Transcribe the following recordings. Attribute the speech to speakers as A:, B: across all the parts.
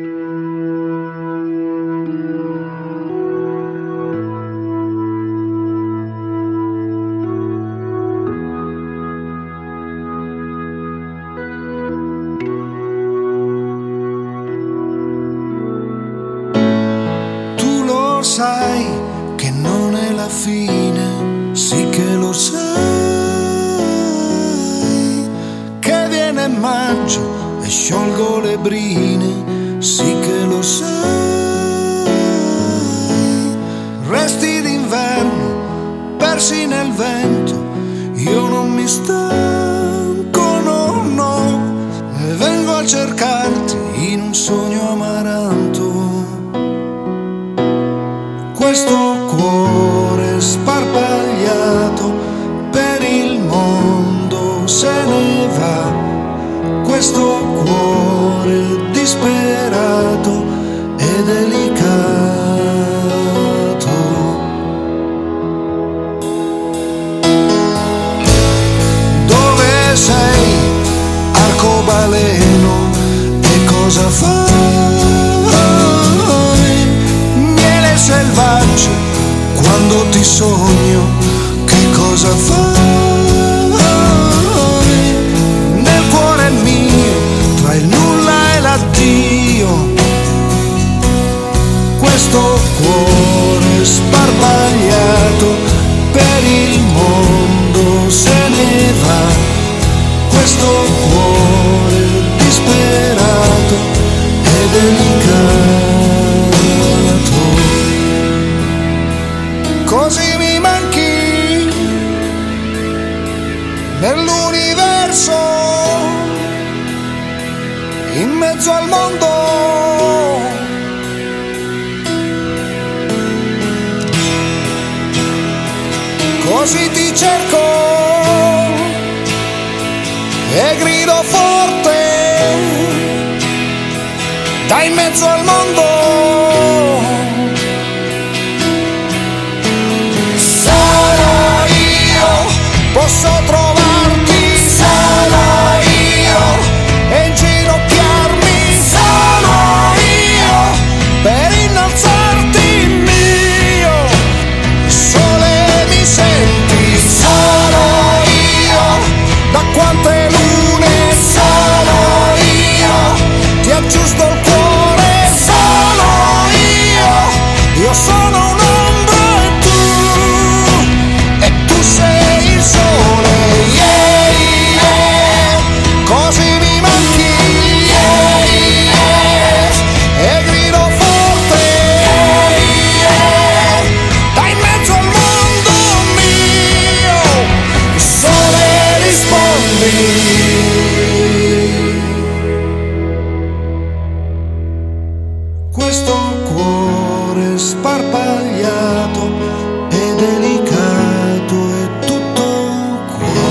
A: Sai che non è la fine, sì che lo sai, che viene maggio e sciolgo le brine, sì che lo sai, resti d'inverno persi nel vento, io non mi stanco, no, no, e vengo a cercarti in un sogno amaranto. Questo cuore sparpagliato per il mondo se ne va, questo cuore disperato e delicato. Dove sei, arcobaleno, e cosa fai? Selvaggio, quando ti sogno, che cosa fai? Nel cuore mio, tra il nulla e l'addio, questo cuore sparpagliato per il mondo se ne va, questo cuore disperato e delicato. Così mi manchi nell'universo, in mezzo al mondo, così ti cerco e grido forte da in mezzo al mondo. Posso trovarti, sarò io, e inginocchiarmi, sarò io, per innalzarti mio, sole mi senti, sarò io, da quante lune, sarò io, ti aggiusto il cuore, sarò io sono un'ombra e tu sei il sole, yeah, yeah. Così mi manchi, yeah, yeah. E grido forte, yeah, yeah. Da in mezzo al mondo mio, il sole rispondi. Questo cuore sparpagliato e delicato è tutto qua.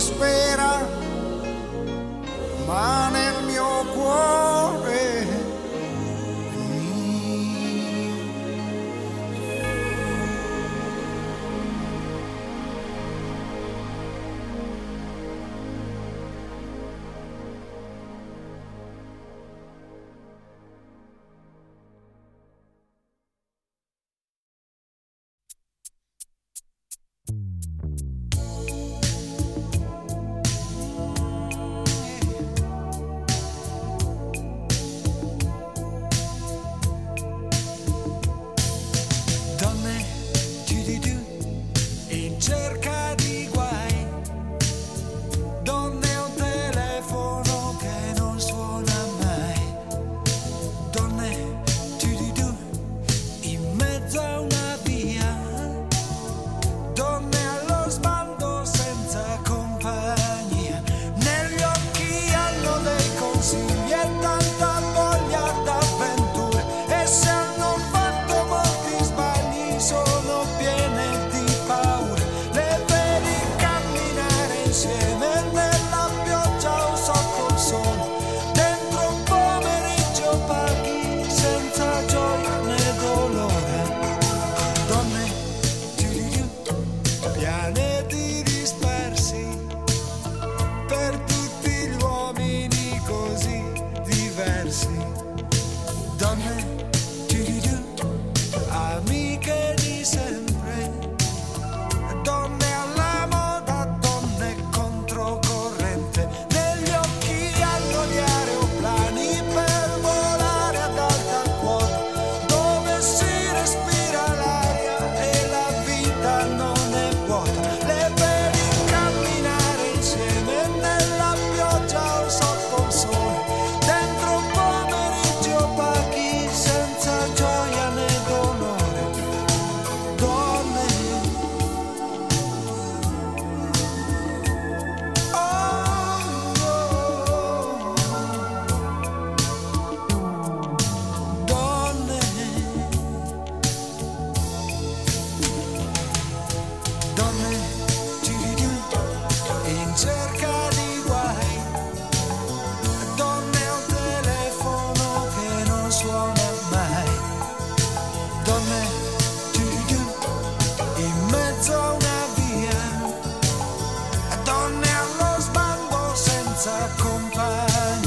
A: prospera, ma nel mio cuore è mio.
B: Cerca di guai, donne un telefono che non suona mai, donne in mezzo a una via, donne allo sbando senza compagnia, negli occhi hanno dei consigli e tanta voglia d'avventure, e se hanno fatto molti sbagli sono piene di paura. Insieme nella pioggia o sotto il sole, dentro un pomeriggio paghi senza gioia né dolore. Donne, pianeti dispersi per tutti gli uomini così diversi. Donne, amiche di sempre, donne alla moda, donne controcorrente, negli occhi hanno gli aeroplani per volare ad alta quota, dove si respira l'aria e la vita non è vuota. Le vedi camminare insieme nella pioggia o sotto il sole, dentro un pomeriggio paghi senza gioia né dolore. Donne, in cerca di guai, donne a un telefono che non suona mai, donne in mezzo a una via, donne allo sbando senza compagnia.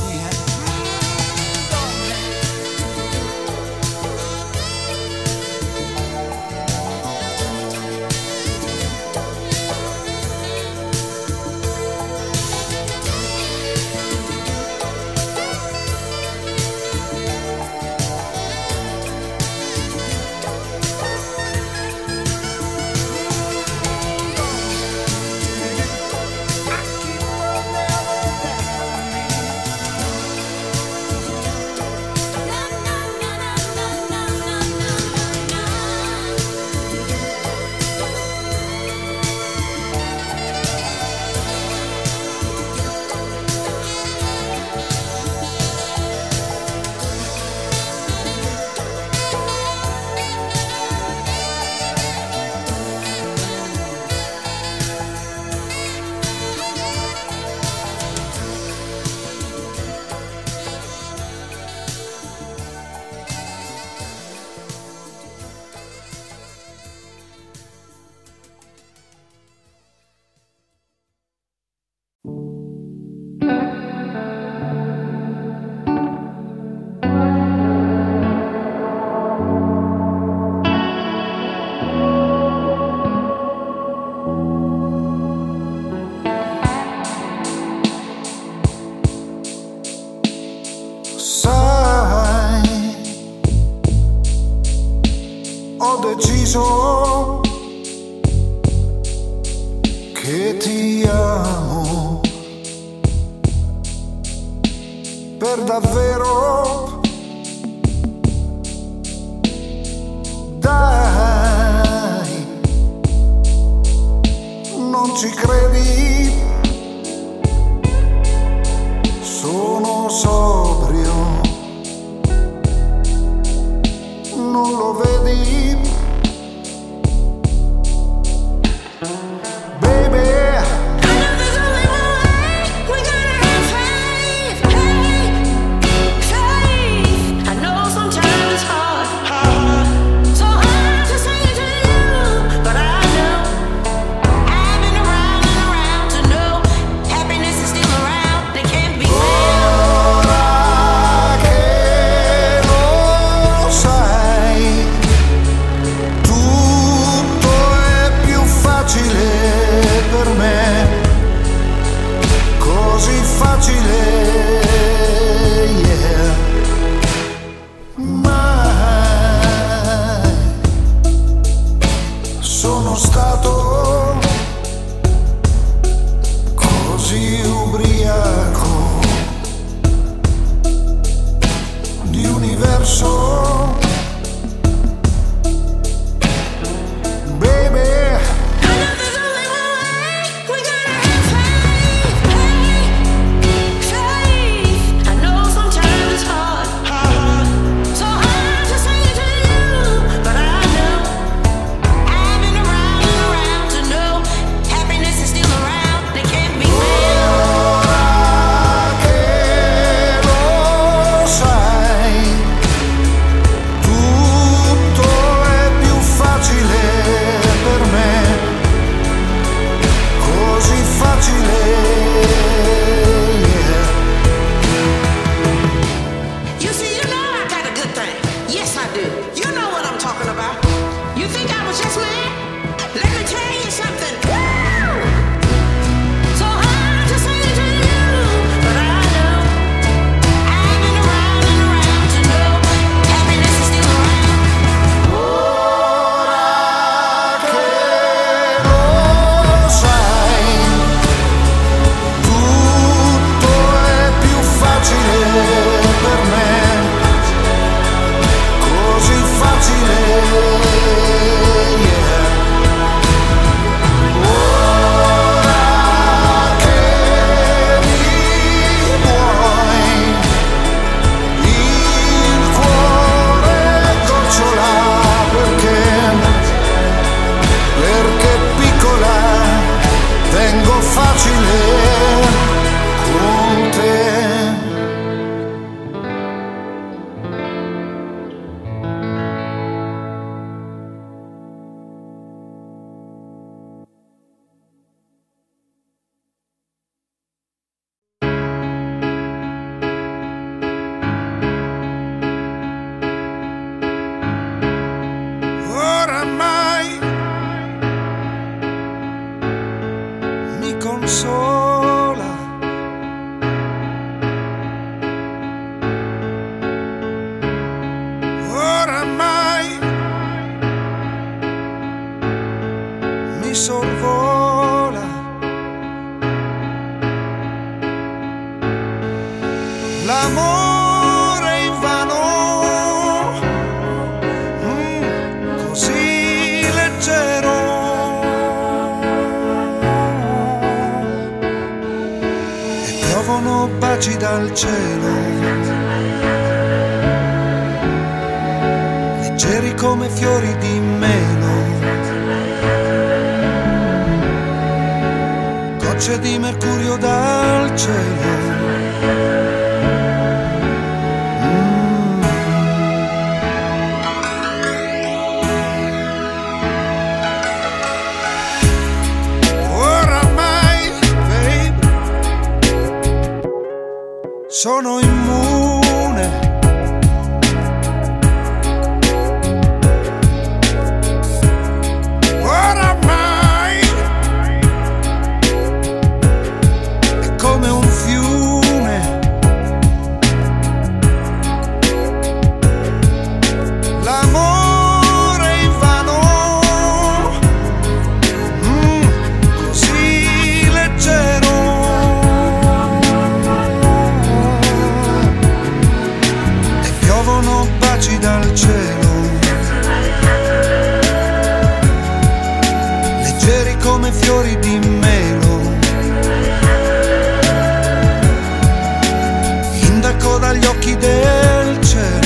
A: Ho deciso che ti amo per davvero. Dai, non ci credi? Sono sobrio. Non lo vedi? Baby, l'amore invano, così leggero, e piovono baci dal cielo, leggeri come fiori di melo, gocce di mercurio dal cielo. Sono immune, oramai è come un fiume, l'amore invano, così leggero. Baci dal cielo, leggeri come fiori di melo, indaco dagli occhi del cielo.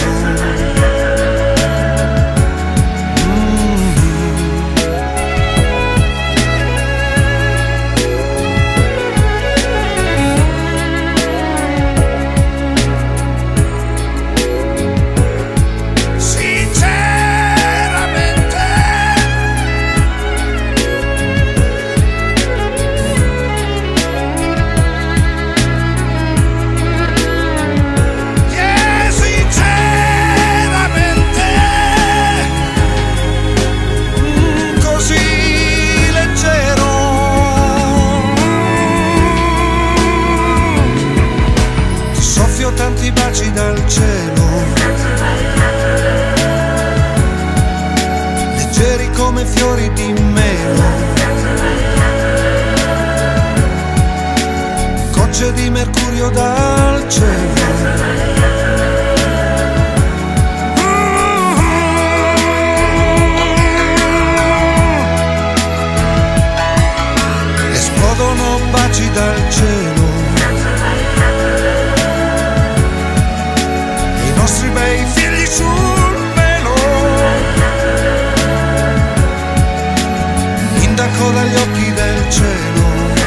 A: Tanti baci dal cielo, leggeri come fiori di melo, gocce di mercurio dal cielo. Esplodono baci dal cielo, i nostri bei figli sul velo, indaco dagli occhi del cielo.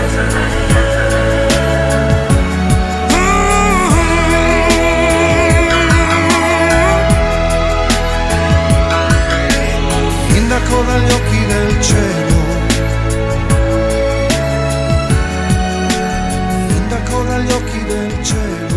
A: Indaco dagli occhi del cielo, indaco dagli occhi del cielo.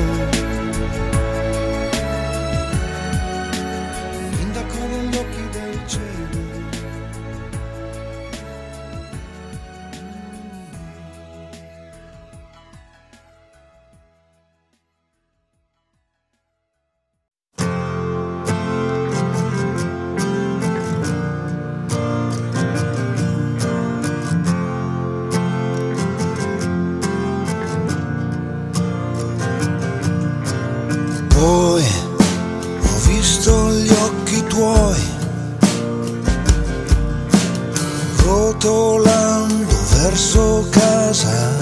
A: Poi ho visto gli occhi tuoi rotolando verso casa,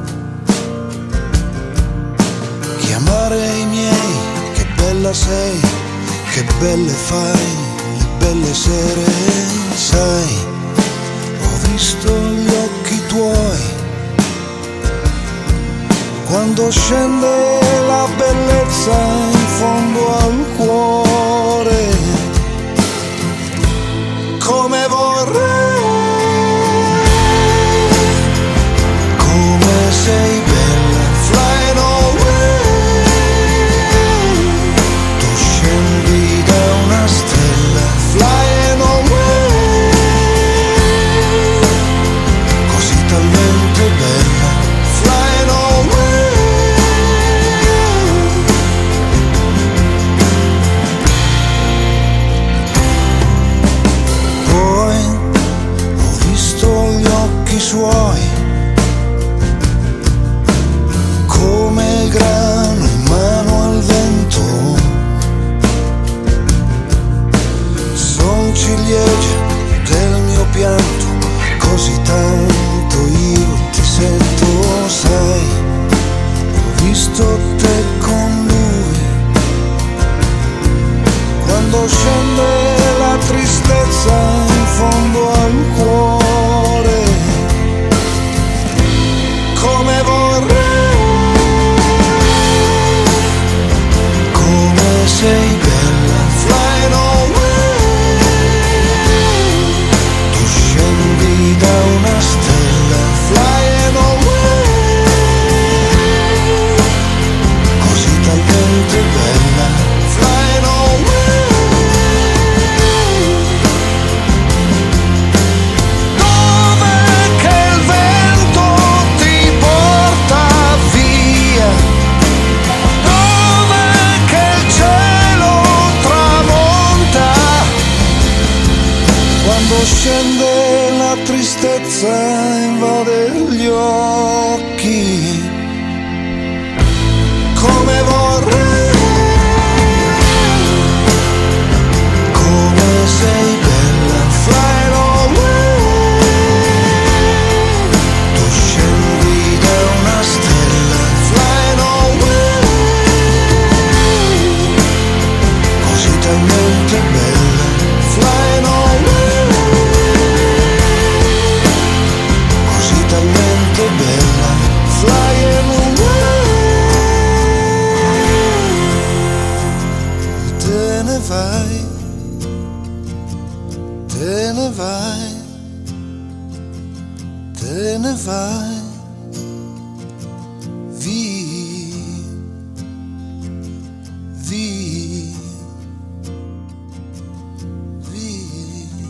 A: chiamare i miei, che bella sei, che belle fai, le belle sere, sai, ho visto gli occhi tuoi quando scende la bellezza in fondo al cuore, come vorrei, come sei bella, flying away, tu scendi da una stella, flying away, così talmente bella, flying away. scende, la tristezza invade gli occhi, come vorrei, come sei bella, fly away, tu scendi da una stella, fly away, così talmente bella, fly away, così talmente bella, fly away. Te ne vai, te ne vai, te ne vai, via, via, via.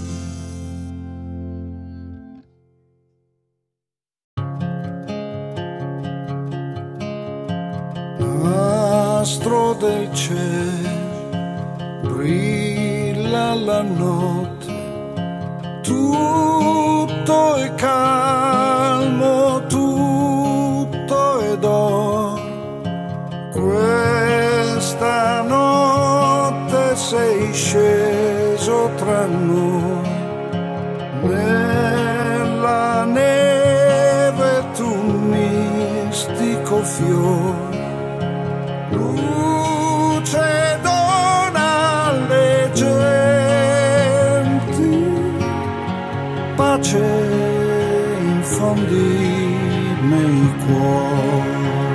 A: Astro del cielo, brilla la notte, tutto è calmo, tutto è d'oro. Questa notte sei sceso tra noi, nella neve tu mistico fiore, luce dona alle genti, pace infondi nei cuori.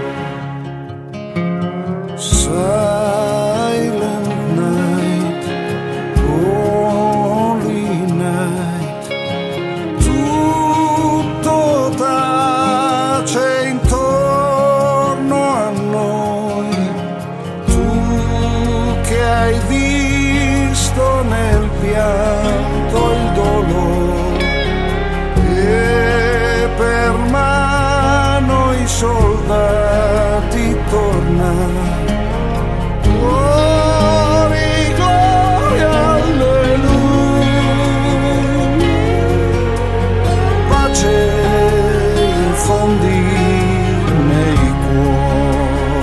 A: Silent night, holy night, tutto tace intorno a noi, tu che hai visto nel pianto il dolore, e per mano i soldati tornano. Glory, gloria, alleluia, pace infondi nei cuori.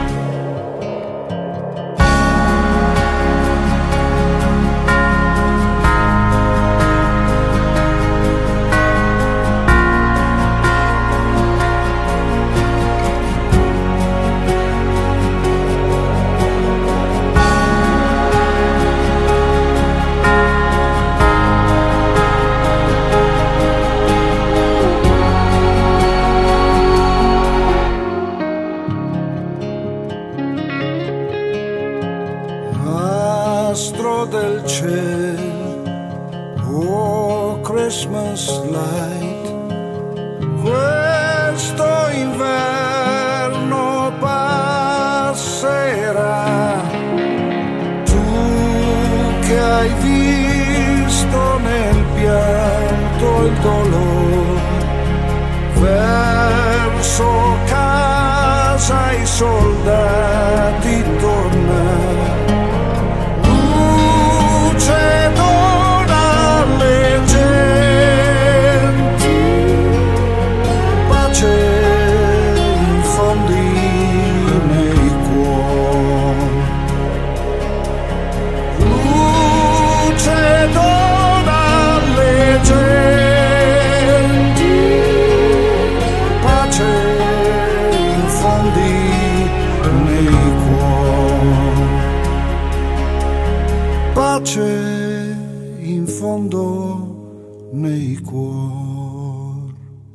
A: Astro del cielo, oh Christmas light, questo inverno passerà, tu che hai visto nel pianto il dolore, verso casa i soldati tornano. Luce dona alle genti, pace infondi nei cuori. Luce dona alle genti, pace infondi nei cuori. Pace in fondo nei cuori.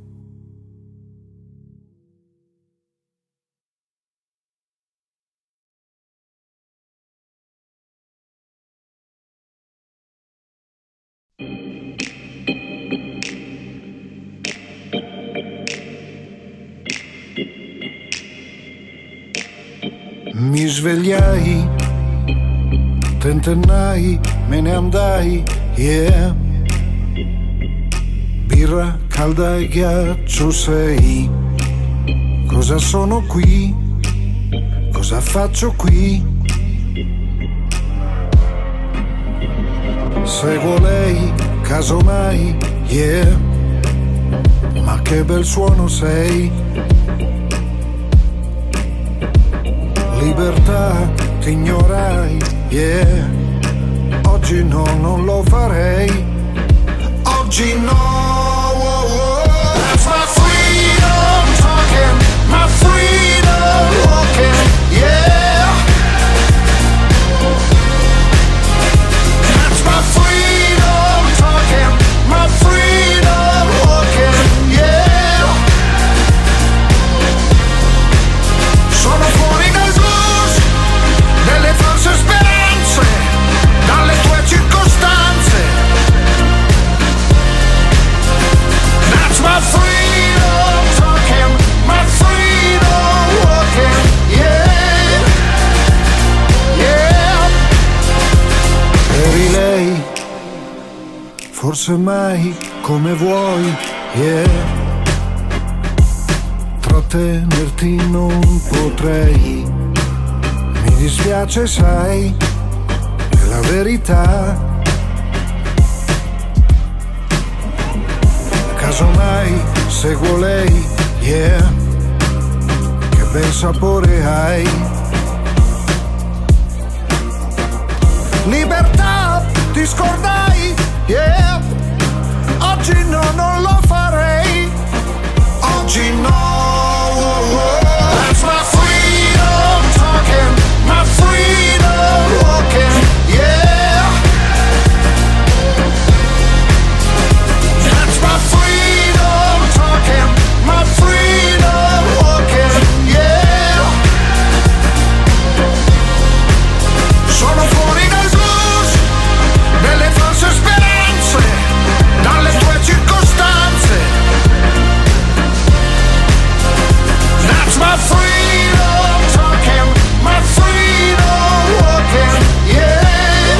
A: Mi svegliai, tentennai, me ne andai, yeah. Birra calda e ghiaccio sei. Cosa sono qui? Cosa faccio qui? Seguo lei, Casomai, yeah, ma che bel suono sei. Libertà, ti ignorai, yeah. Oggi no, non lo farei. Oggi no, oh, oh. That's my freedom talking, my freedom walking, yeah. That's my freedom talking, my freedom walking, yeah. Sono fuori dal blues, delle false speranze, dalle tue circostanze. That's my freedom talking, my freedom walking, yeah, yeah. Eri lei, forse mai come vuoi, yeah. Trattenerti non potrei, mi dispiace sai, è la verità. Casomai seguo lei, yeah, che bel sapore hai. Libertà, ti scordai, yeah, oggi no, non lo farei. Oggi no, oh, oh. That's my freedom talking, my freedom walking, yeah. That's my freedom talking, my freedom walking, yeah. Sono fuori dal blues, delle false speranze, dalle tue circostanze. That's my freedom talking, my freedom walking, yeah,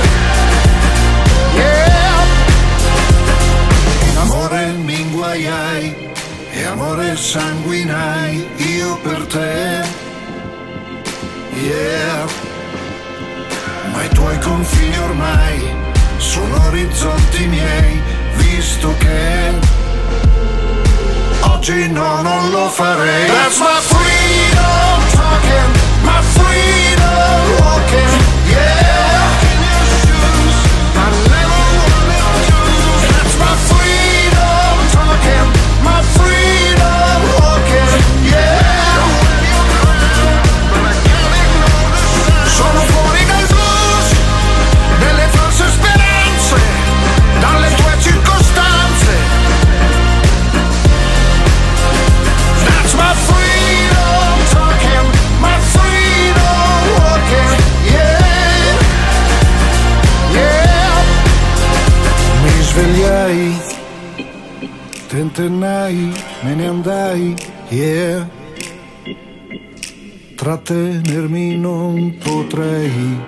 A: yeah. In amore mi inguaiai e amore sanguinai io per te, yeah. Ma i tuoi confini ormai sono orizzonti miei, visto che oggi no, non lo farei. That's my freedom talking, my freedom walking, yeah. In your shoes, I never wanted to. That's my freedom talking, my freedom walking, yeah. But I can't ignore the sign. Sono fuori dal blues, delle false speranze, dalle tue circostanze. That's my freedom talking, my freedom walking, yeah, yeah. Mi svegliai, tentennai, me ne andai, yeah. Trattenermi non potrei.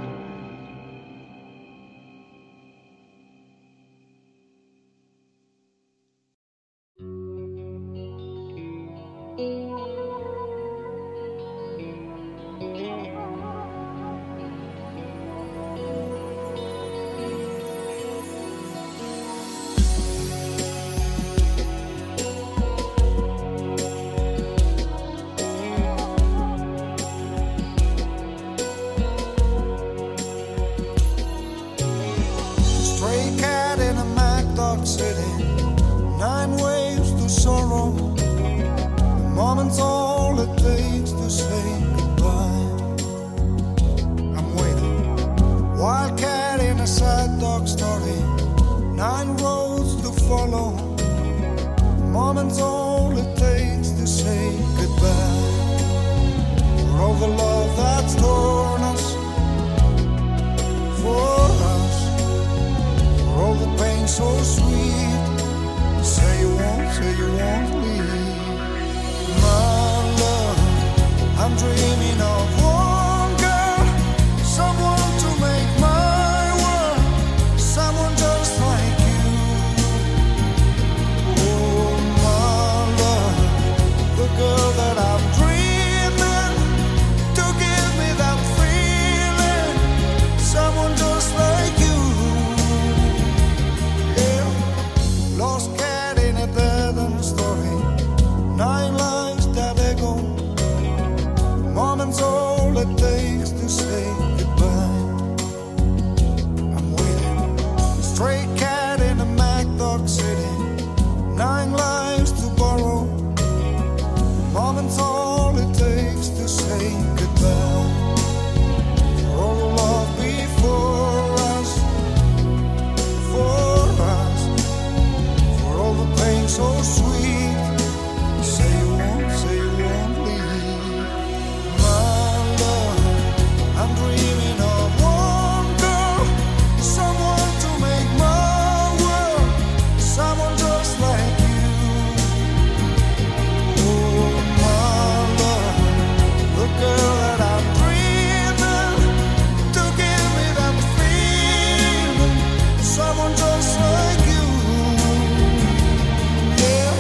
B: Stray cat in a mad dog city, 9 waves to sorrow. The moment's all it takes to say goodbye. I'm waiting. Wild cat in a sad dog story, 9 roads to follow. The moment's all it takes to say goodbye. For all the love that's torn us, for us, for all the pain so sweet. Say you won't leave. My love, I'm dreaming of one girl, someone to make my world, someone just like you. Oh, my all it takes to say goodbye. For all the love before us, for all the pain so sweet. Say you won't leave. My love, I'm dreaming of one girl, someone to make my world, someone just like you. Oh, my love, the girl that I'm dreaming, to give me that feeling, someone just like you. Yeah.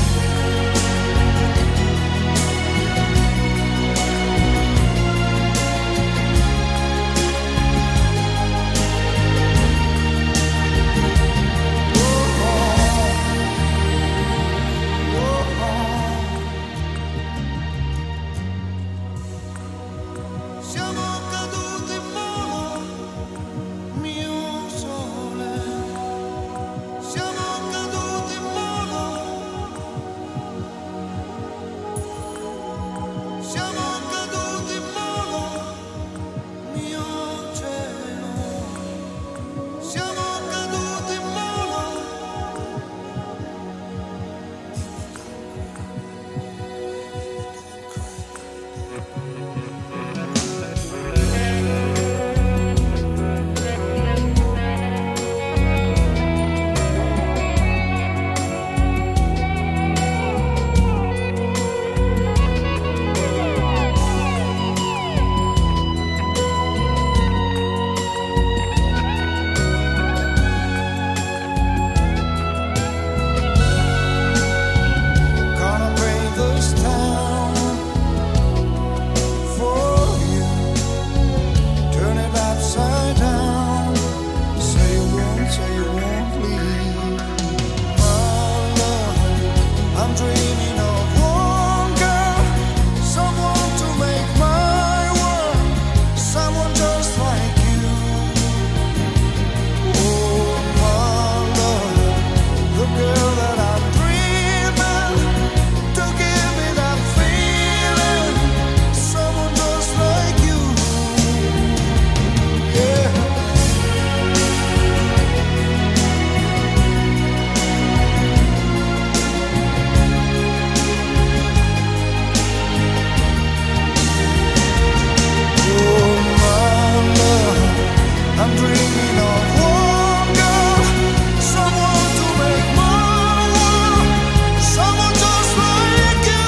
B: Siamo caduti in mano, mio sole. Siamo caduti in mano. Siamo caduti in mano, mio cielo. Siamo caduti in mano. Gonna paint this town for you, turn it upside down. Say you won't leave. My love, I'm dreaming of one girl, someone to make my world, someone just like you. Oh, my love, the girl that I'm dreaming, to give me that feeling, someone just like you. Yeah. Oh, my love, I'm dreaming of one girl, someone to make my world, someone just like you.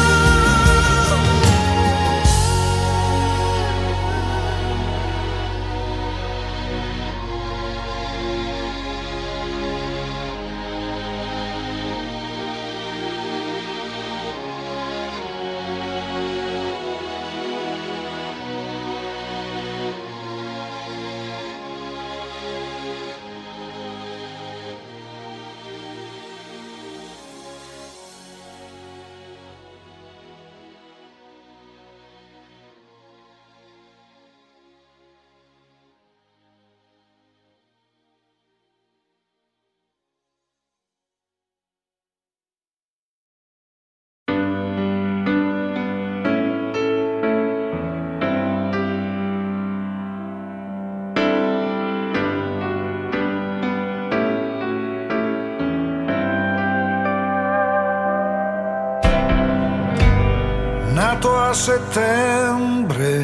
B: Nato a settembre,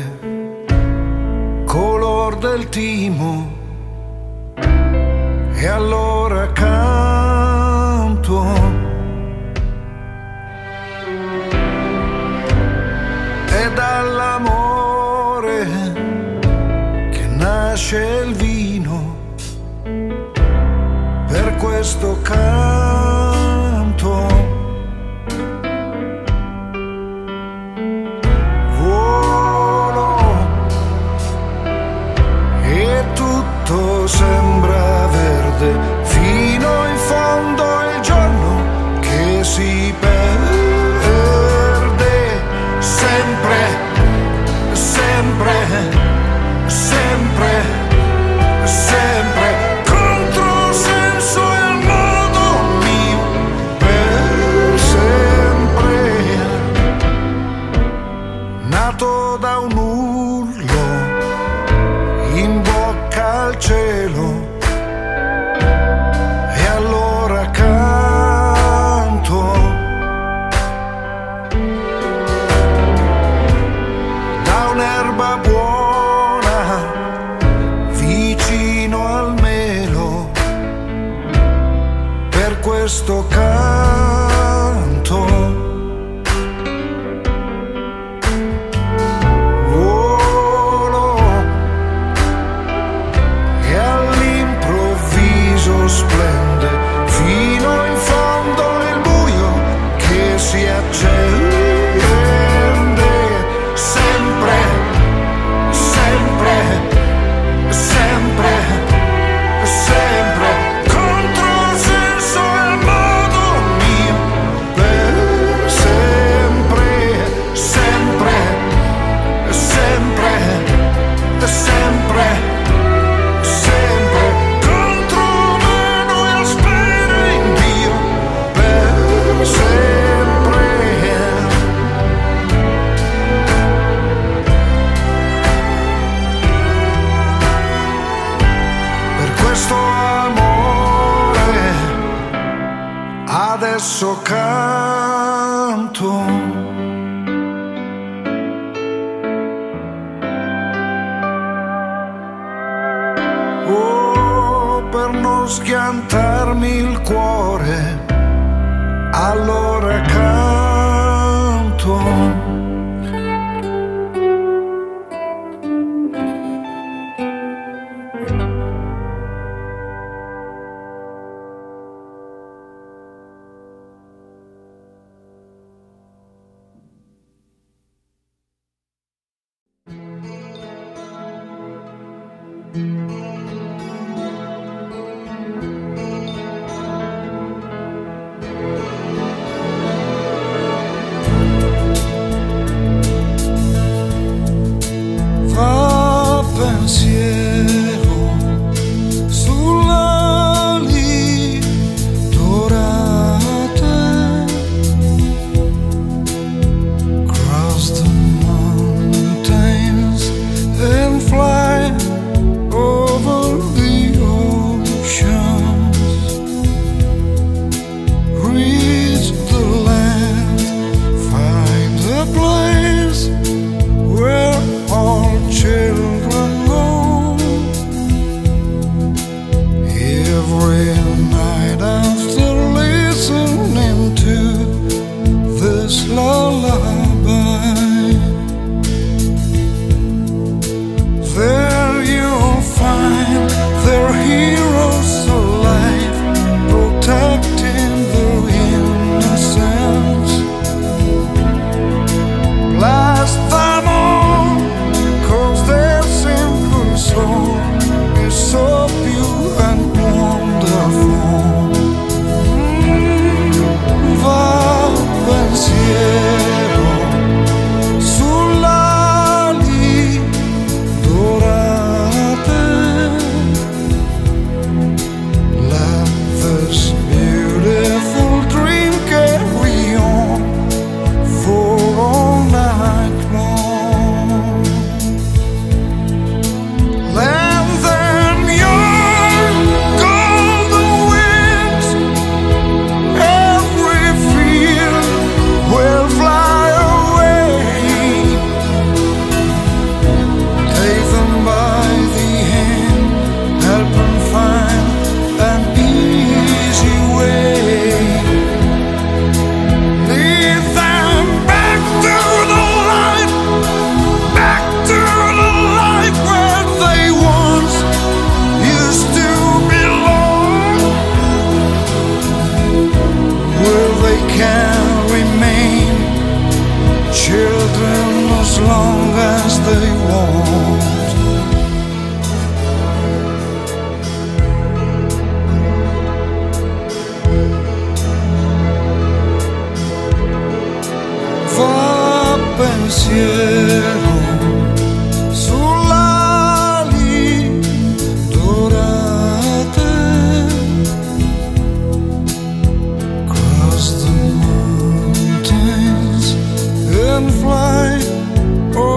B: color del timo, e allora canto. È dall'amore che nasce il vino, per questo canto. Tutto sembra verde fino in fondo il giorno che si perde sempre, sempre, sempre, sempre. Controsenso è il modo nato da un urlo in bocca al cielo, e allora canto. Da un'erba buona vicino al melo, per questo canto. Splende fino in fondo il buio che si accende, sempre, sempre, sempre, sempre, controsenso il modo mio, per sempre, sempre, sempre, sempre. Adesso canto. Oh, per non schiantarmi il cuore, allora canto. Pensiero sulle ali dorate, cross the mountains and fly.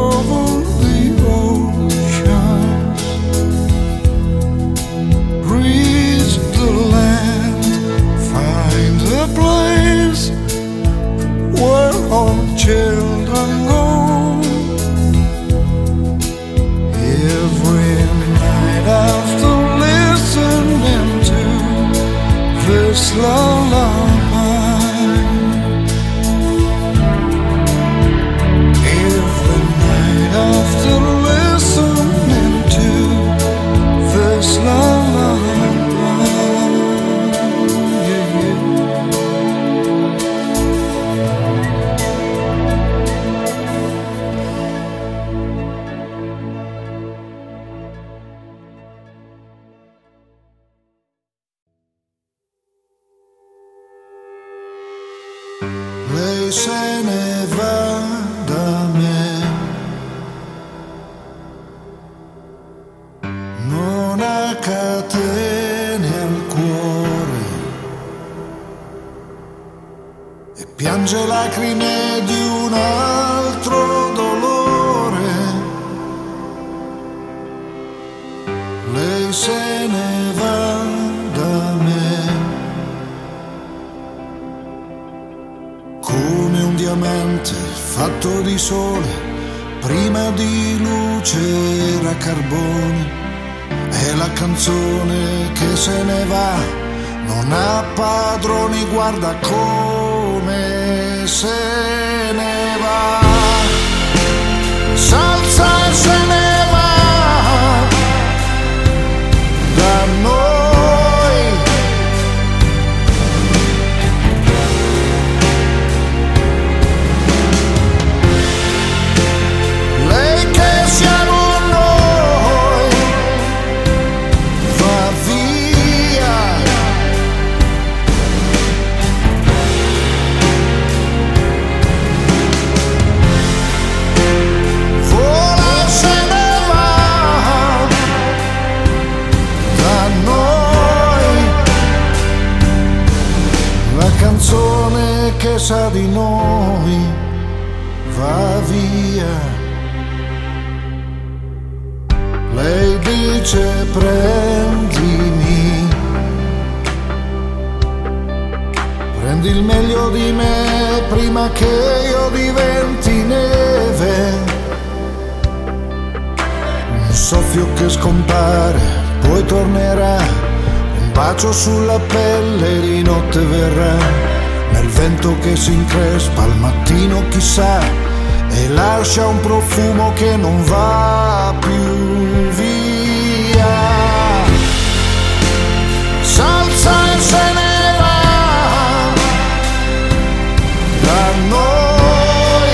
A: lei se ne va da me, non ha catene al cuore e piange lacrime di un altro dolore. Lei se ne va da me, come un diamante fatto di sole, prima di luce era carbone. È la canzone che se ne va, non ha padroni, guarda come se ne va. S'alza e se ne va da noi. Lei che siamo noi va via. Vola e se ne va da noi. La canzone che sa di noi va via. Lei dice prendimi, prendi il meglio di me prima che io diventi neve. Un soffio che scompare, poi tornerà, un bacio sulla pelle di notte verrà, nel vento che si increspa al mattino chissà, e lascia un profumo che non va più via. S'alza e se ne va da noi.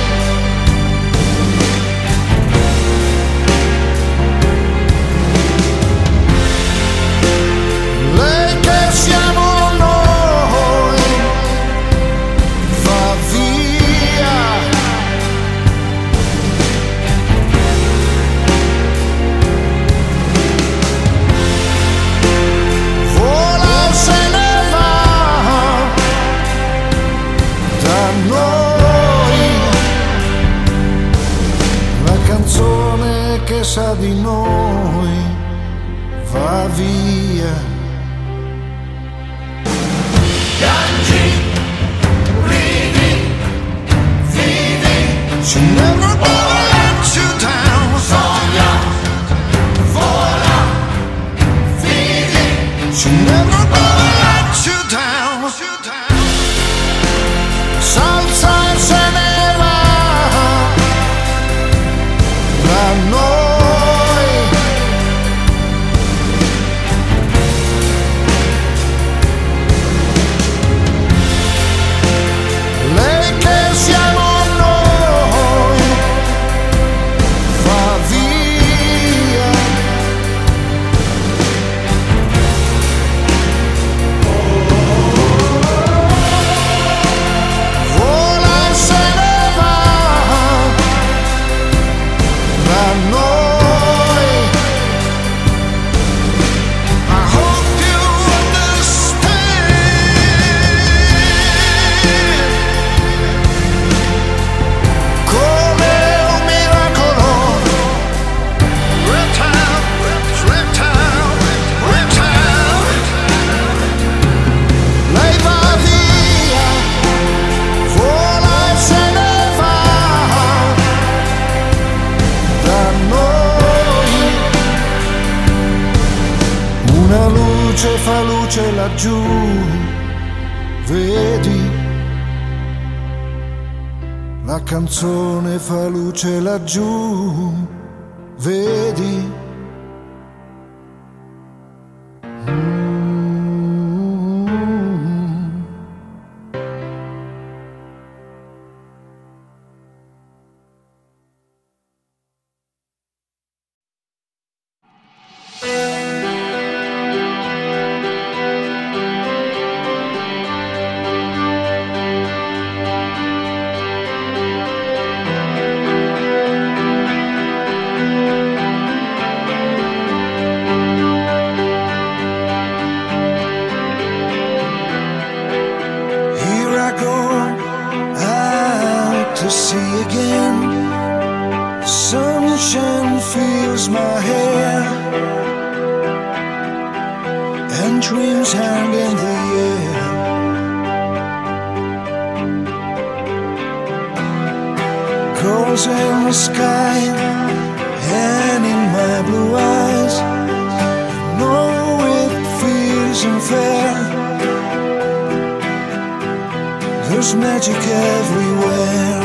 A: Lei che siamo noi va via. Vola se ne va da noi. La canzone che sa di noi va via. She never gonna let you down. She never gonna let you down. S'alza e se ne va da noi. Lei che siamo noi va via. Vola e se ne va da noi. I hope you understand. Come un miracolo, Reptile, Reptile, Reptile. Lei va via, vola e se ne va da noi. Una luce fa luce laggiù, vedi? La canzone fa luce laggiù, vedi?
B: Sunshine fills my hair and dreams hang in the air. Goes in the sky and in my blue eyes. No, it feels unfair. There's magic everywhere.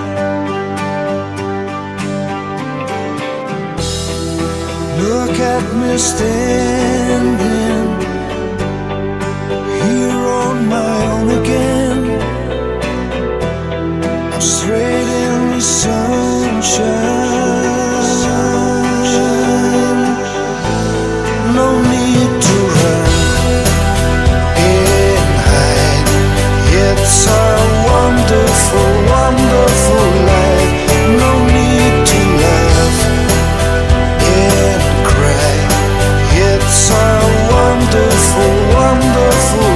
B: Look at me standing here on my own again. I'm straight in the sunshine. No need to run and hide. It's a wonderful, wonderful life. No need to laugh and cry. It's a wonderful, wonderful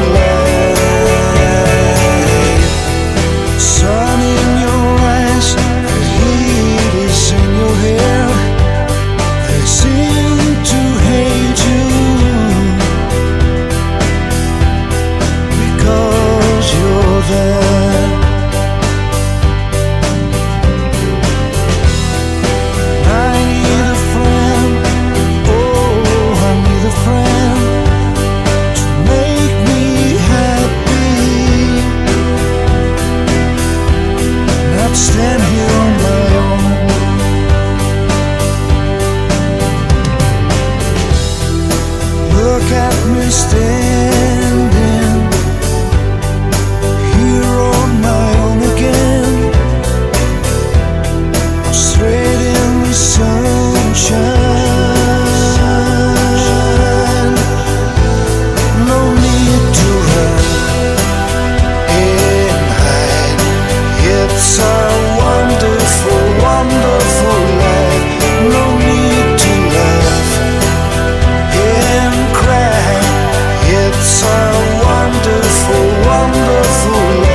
B: life. Sun in your eyes, the heat is in your hair. They seem to hate you because you're there. I need a friend, oh, I need a friend to make me happy, not stand here on my own. Look at me standing here on my own again. I'm straight in the sunshine. No need to run and hide. It's a wonderful, wonderful life. No need to laugh and cry. It's a wonderful, wonderful life.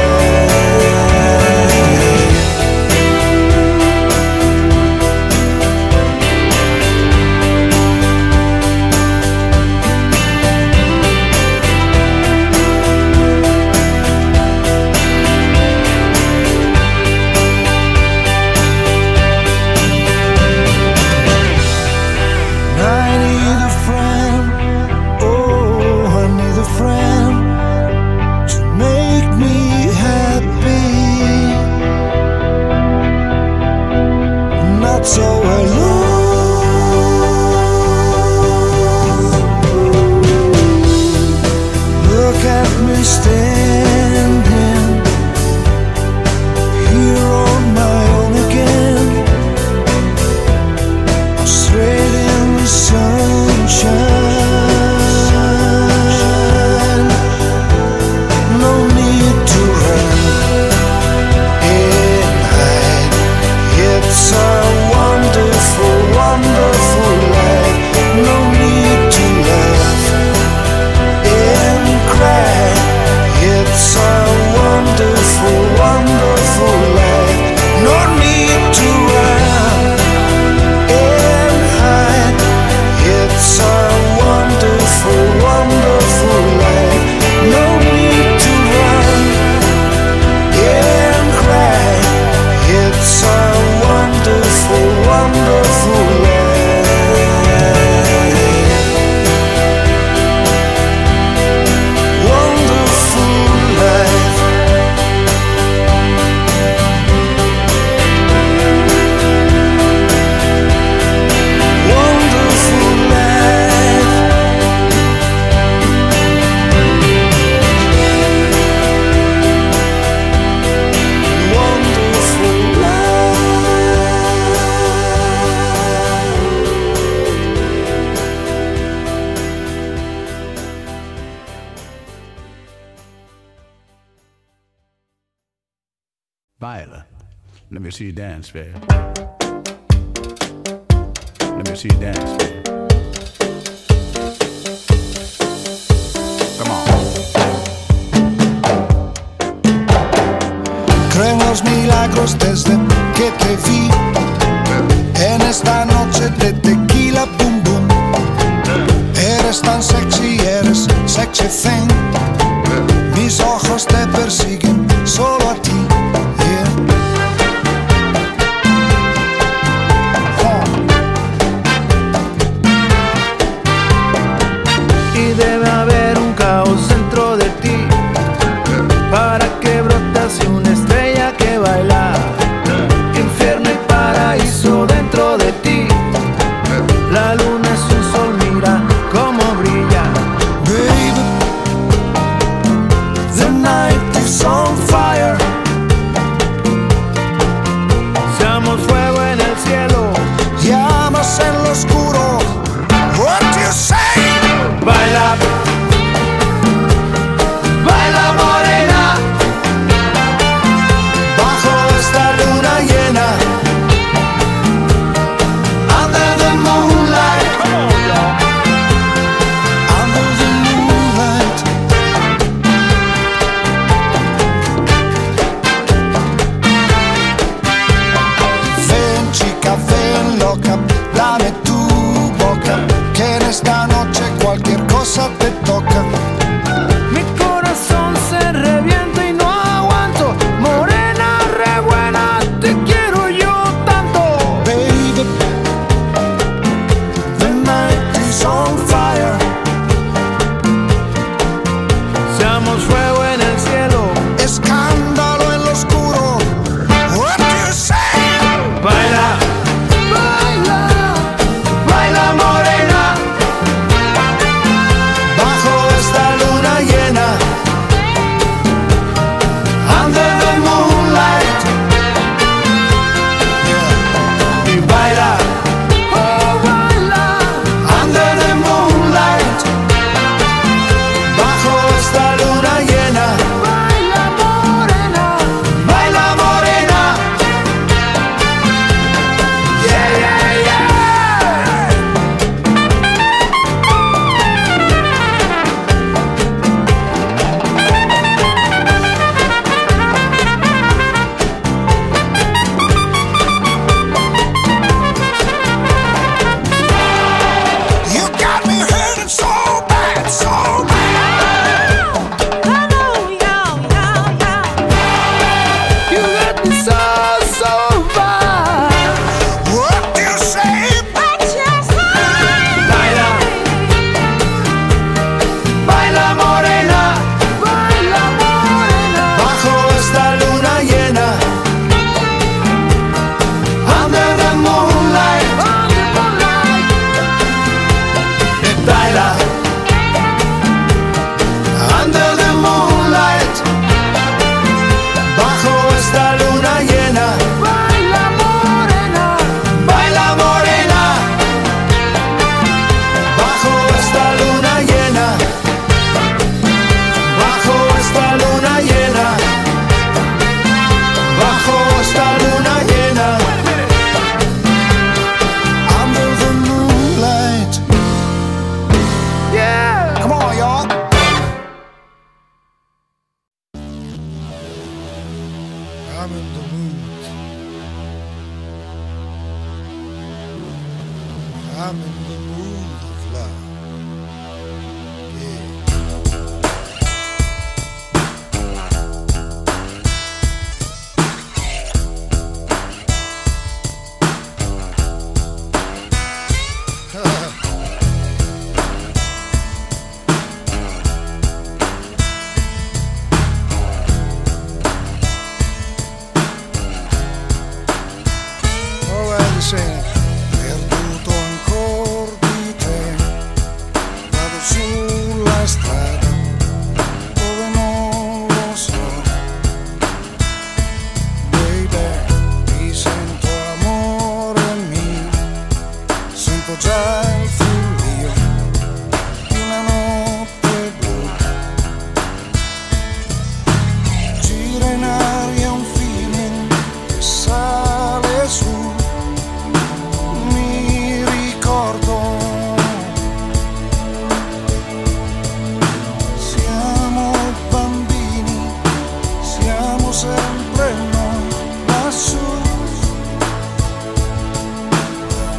B: I need a friend, oh, I need a friend to make me happy, not so alone. Look at me standing here on my own again. I'm straight in the sunshine. No need to run and hide. It's a wonderful, wonderful life. No need to laugh and cry. It's a wonderful, wonderful life. No need to run and hide. It's a wonderful, wonderful life. No need to run and cry. It's a wonderful, wonderful life. Wonderful life. Wonderful life. Wonderful
C: Viola, let me see you dance, baby. Let me see you dance, baby. Come on.
B: Creo en los milagros desde que te vi. esta noche de tequila, boom boom. Eres tan sexy, eres sexy thing. Mis ojos te persiguen solo a ti. Yeah.
D: Y debe haber un caos dentro de ti para que brotase una estrella que baila. Infierno y paraíso dentro de ti. La luna es un sol, mira cómo brilla.
B: Baby, the night is on fire.
D: Seamos fuego en el cielo.
B: Llamas en lo oscuro. What do you say?
D: Baila, baila morena,
B: Bajo esta luna llena. Under the moonlight. Under the moonlight. Ven chica, ven loca, dame tu boca, que en esta noche cualquier cosa te toca.
D: mi corazón se revienta y no aguanto. Morena, re buena, te quiero yo tanto.
B: Baby, the night is on fire.
D: Seamos fuego en el cielo.
B: Escándalo en lo oscuro. What do you say?
D: Baila,
B: Baila,
D: baila morena,
B: bajo esta luna llena. Under the moonlight.
D: y baila,
B: Oh, baila. Under the moonlight. Bajo esta luna llena.
D: baila morena.
B: Baila morena. Yeah, yeah, yeah. You got me hurting so bad, so bad.
D: You got me so, so far.
B: What do you say?
D: Baila, baila morena, baila morena.
B: Bajo esta luna llena. Under the moonlight. Baila. Under the moonlight. Bajo esta luna llena.
D: Baila morena,
B: Baila morena. Bajo esta luna llena. Bajo esta luna llena. Bajo esta luna llena. Under the moonlight.
D: yeah.
B: Come on, y'all. I'm in the mood. I'm in the mood of love. Yeah. All right, listen. Perduto ancora di te, vado sulla strada dove non lo so. Baby, ti sento amore mio, sento già il frullio di una notte blu. Gira in aria un feeling che sale su. Mi ricordo, siamo bambini, siamo sempre noi lassù.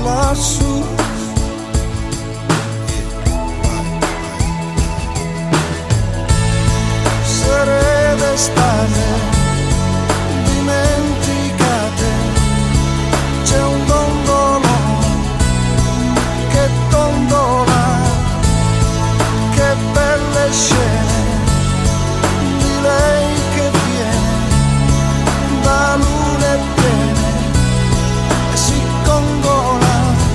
B: lassù. Sere d'estate dimenticate, c'è un dondolo che dondola, che belle scene di lei che viene da lune piene e si congola.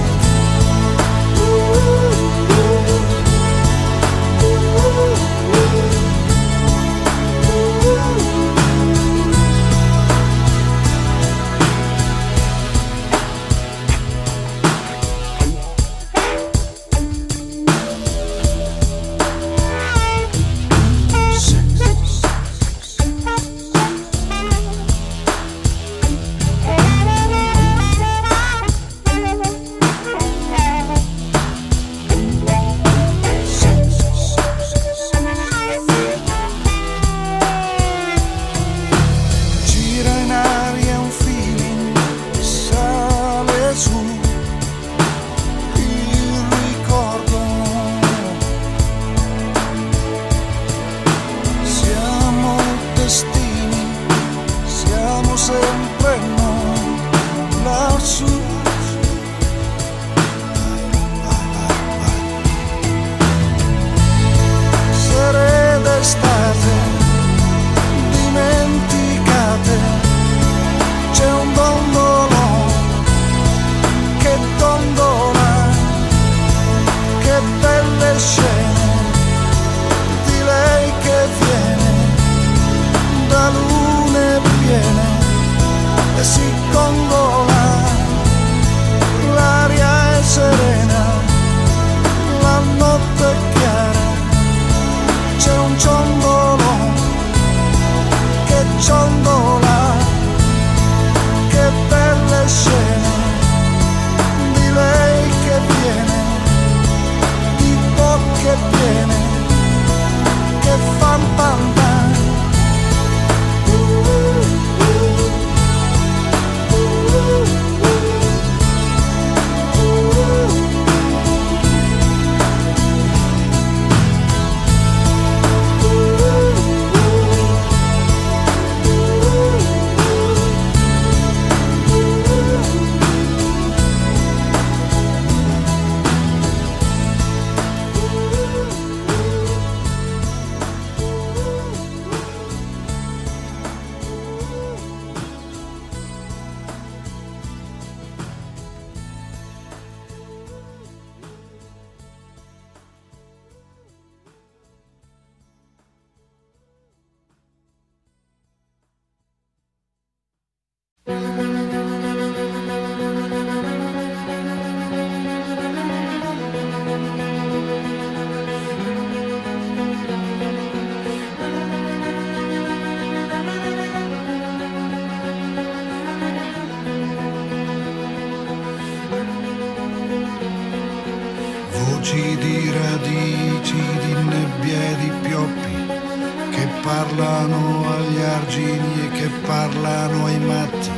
E: Voci di radici, di nebbie e di pioppi che parlano agli argini e che parlano ai matti.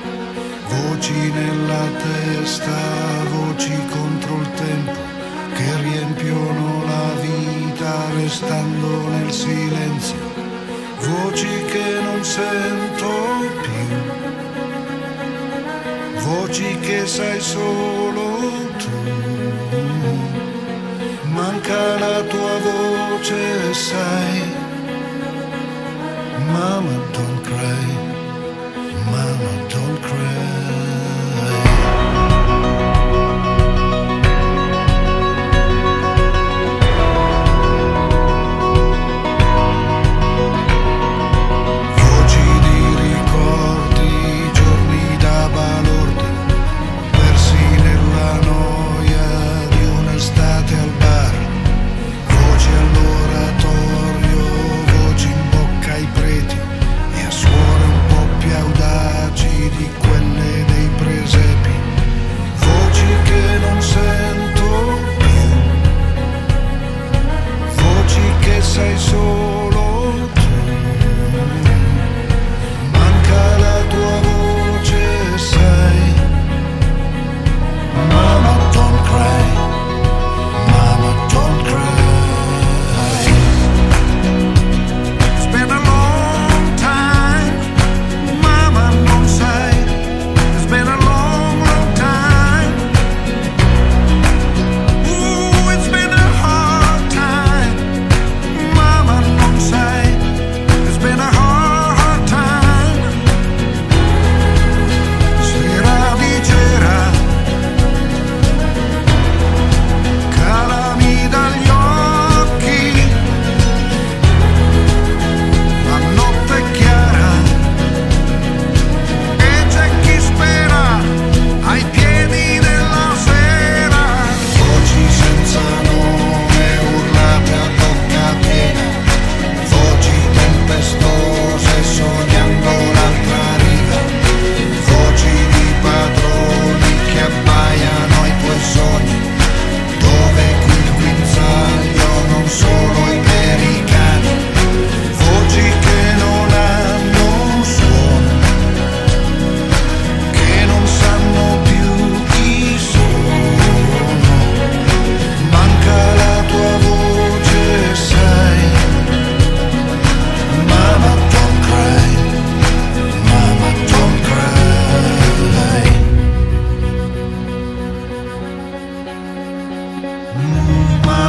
E: Voci nella testa, voci contro il tempo che riempiono la vita restando nel silenzio. Voci che non sento più, voci che sai solo tu. Manca la tua voce, sai. Mama, don't cry. Mama, don't cry.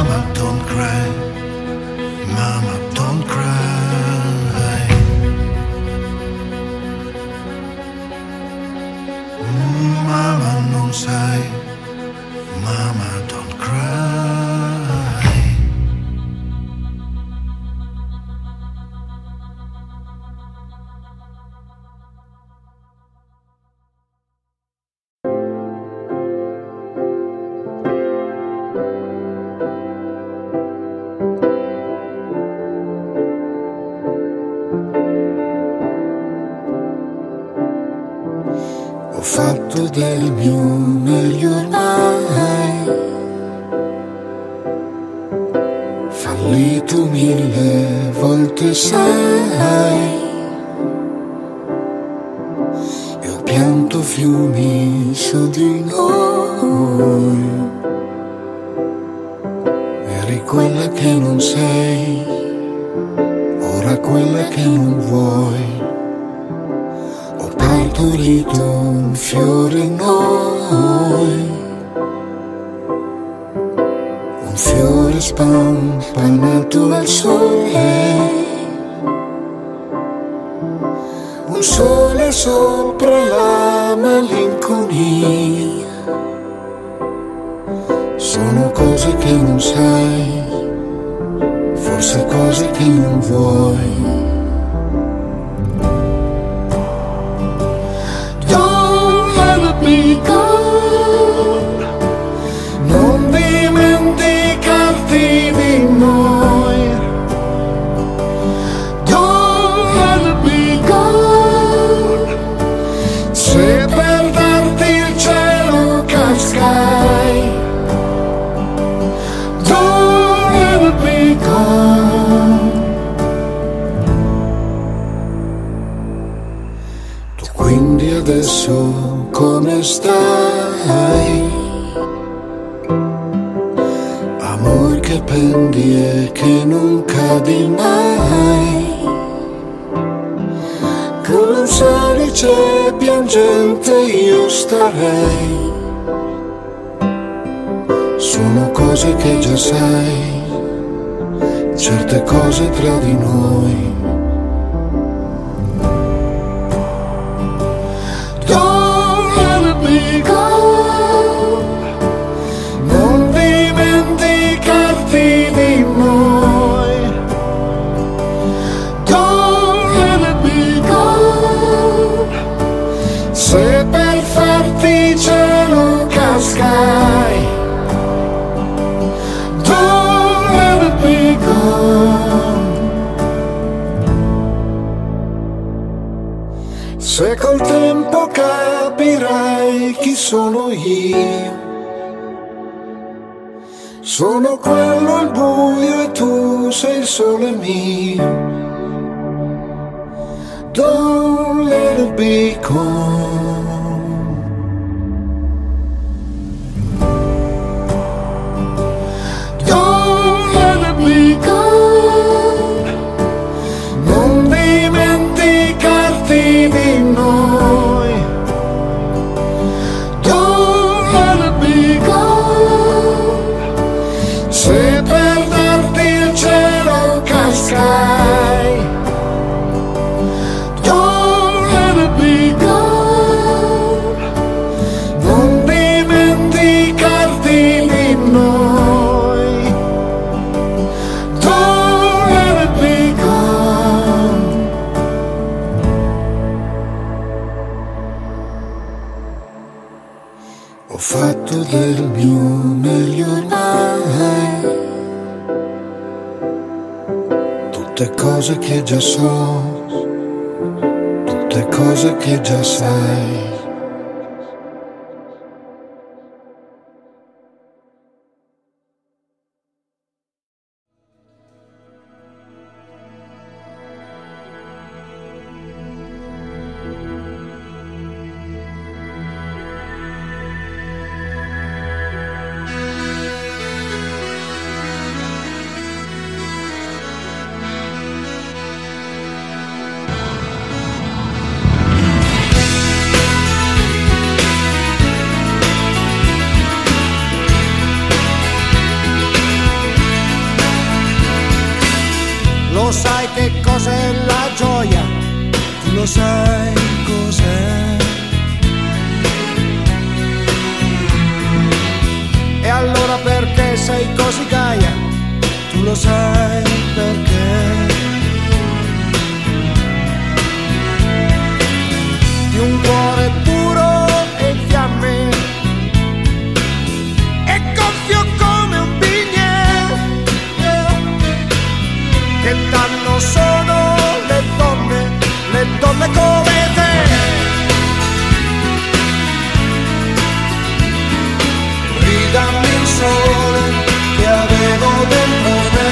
E: Mama, don't cry. Mama, don't cry. Mama, non sai. Mama, don't cry.
B: Ho fatto del mio meglio ormai, fallito 1000 volte sai, e ho pianto fiumi su di noi. Eri quella che non sei, ora quella che non vuoi. Ho partorito un fiore in noi, un fiore spampanato al sole, un sole sopra la malinconia. Sono cose che non sai, forse cose che non vuoi. Non dimenticarti di noi. Don't let me go. Se per darti il cielo cascai. Don't let me go. Tu quindi adesso come stai? Amor che pendi e che non cadi mai, con un salice piangente io starei. Sono cose che già sai, certe cose tra di noi. Non dimenticarti di noi. Don't let me go. Se per farti cielo cascai. Don't let me go. Se col tempo capirai chi sono io, sono quello al buio e tu sei il sole mio. Don't let it be gone. Don't let it be gone. Non dimenticarti di noi. Don't let it be gone. Se per darti il cielo cascai. Don't let it be gone. Non dimenticarti di noi. Don't let it be gone. Ho fatto del mio meglio ormai, tutte cose che già so, tutte cose che già sai. sai che cos'è la gioia, tu lo sai cos'è. E allora perché sei così gaia, tu lo sai perché. Di un cuore puro e in fiamme, e gonfio come un bignè, che danno solo le donne come te. Ridammi il sole che avevo dentro me,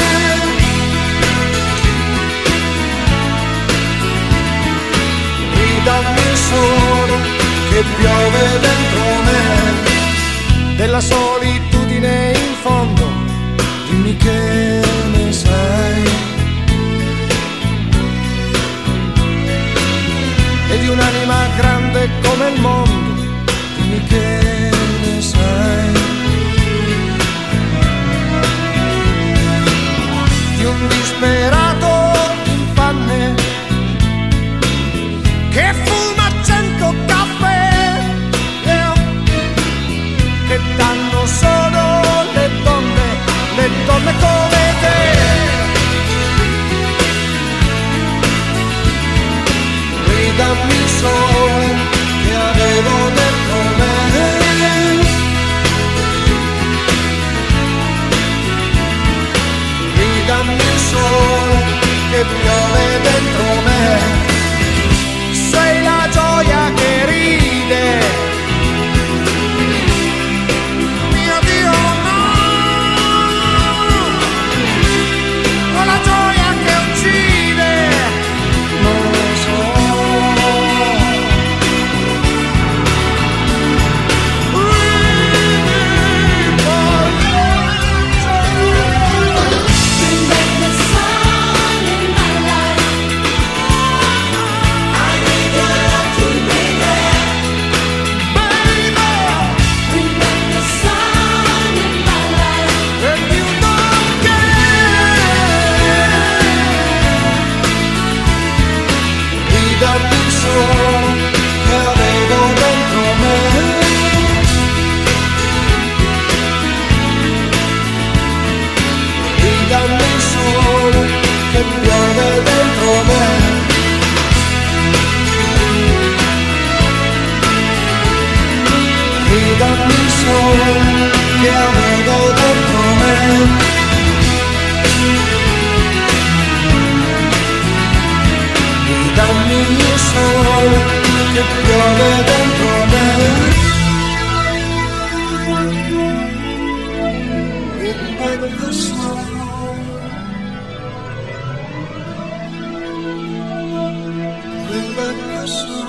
B: ridammi il sole che piove dentro me. Della solitudine in fondo, dimmi che ne sai. E di un'anima grande come il mondo, dimmi che ne sai. Di un disperato infanne che fuma 100 caffè, che danno solo le donne come te. Ridammi il sole che avevo dentro me, ridammi il sole che piove dentro me. Sei la gioia che ride, mio Dio no, o la gioia che uccide, non lo so. Ridammi il sole che avevo dentro me, ridammi il sole che piove dentro me. Bring back the snow, bring back the snow.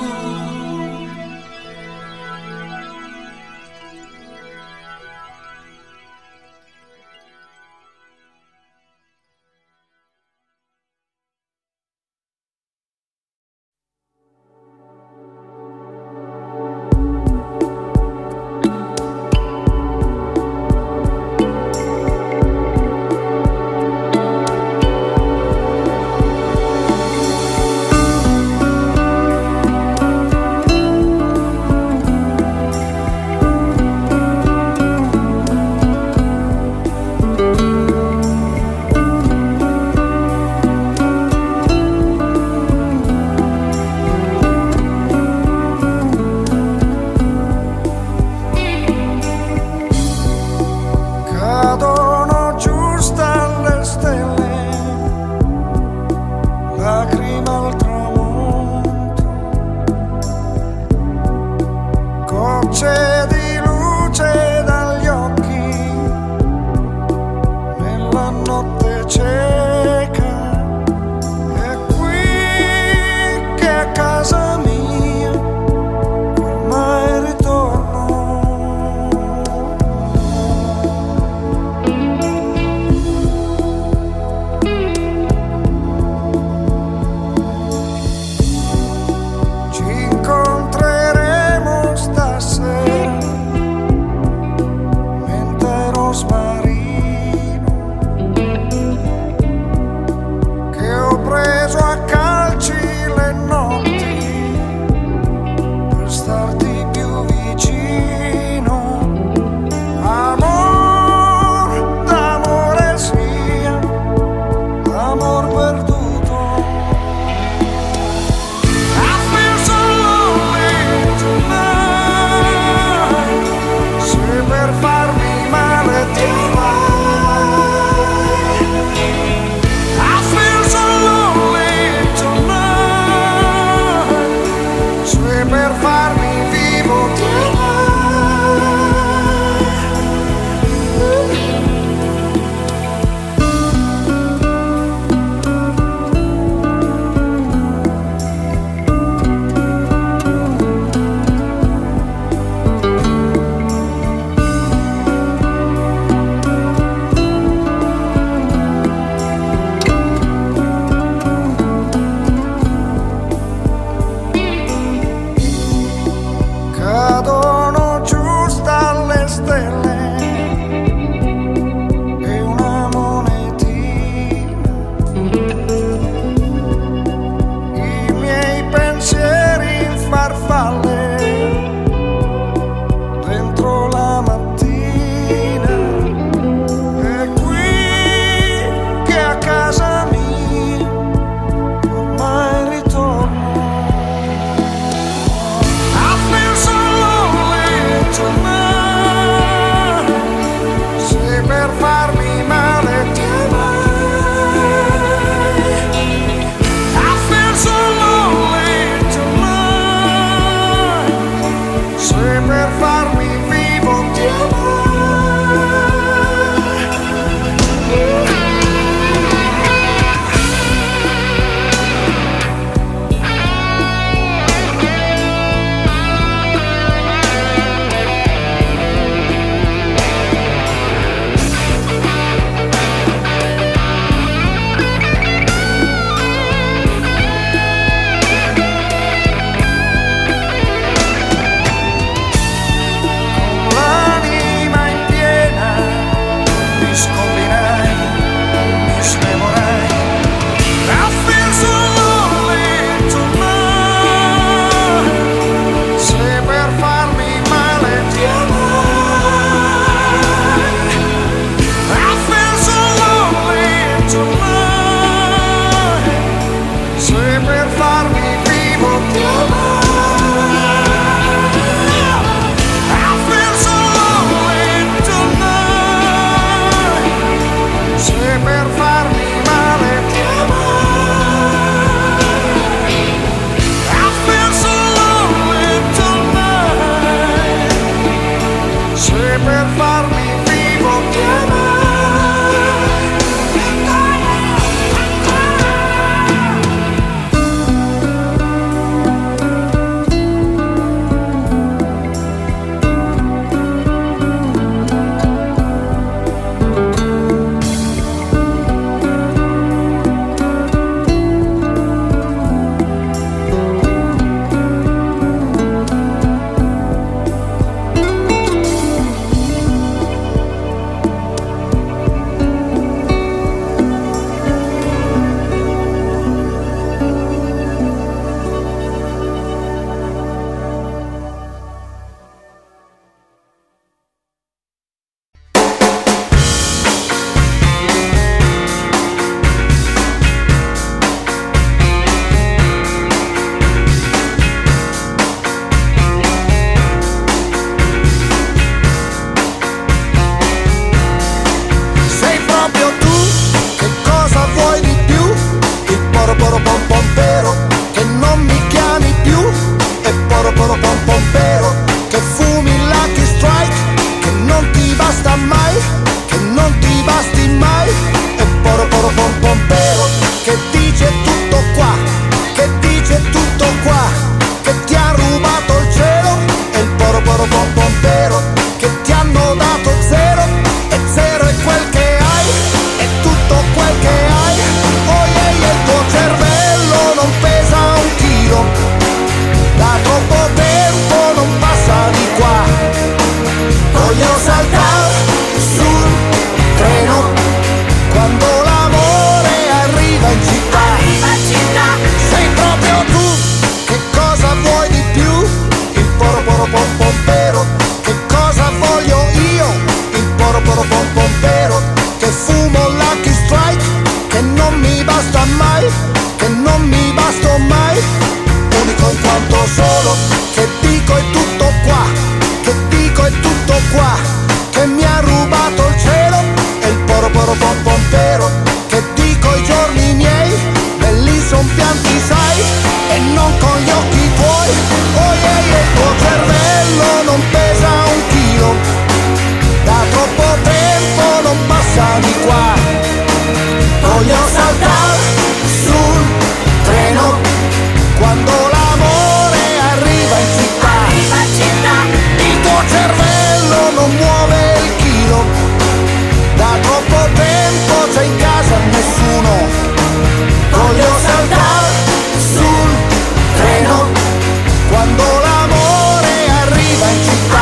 B: poro pom pompero, che non mi chiami più. E poro poro pom pompero, che fumi Lucky Strike, che non ti basta mai, che non ti basti mai. E poro poro pom pompero, che dice tutto qua, che dice tutto qua, che ti ha rubato il cielo. E il poro poro pom pompero, che ti hanno dato zero, e zero è quel che hai, è tutto quel che hai. Oh yeah, yeah, il tuo cervello non pesa un chilo, da troppo tempo non passa di qua. Voglio saltare sul treno quando l'amore arriva in città. Sei proprio tu, che cosa vuoi di più? Il poro poro pom pompero, che cosa voglio io? Il poro poro pom pompero, che fumo Lucky Strike, che non mi basta mai, che non mi basto mai. Unico in quanto solo, che dico è tutto qua, che dico è tutto qua, che mi ha rubato il cielo. E il poro poro pom pompero, che dico i giorni miei, belli son pianti sai, e non con gli occhi tuoi. Oh yeah, yeah, il tuo cervello non pesa un chilo, da troppo tempo non passa di qua. Voglio saltare sul treno quando l'amore arriva in città. Il tuo cervello non muove il chilo, da troppo tempo c'è in casa nessuno. Voglio saltare sul treno quando l'amore arriva in città.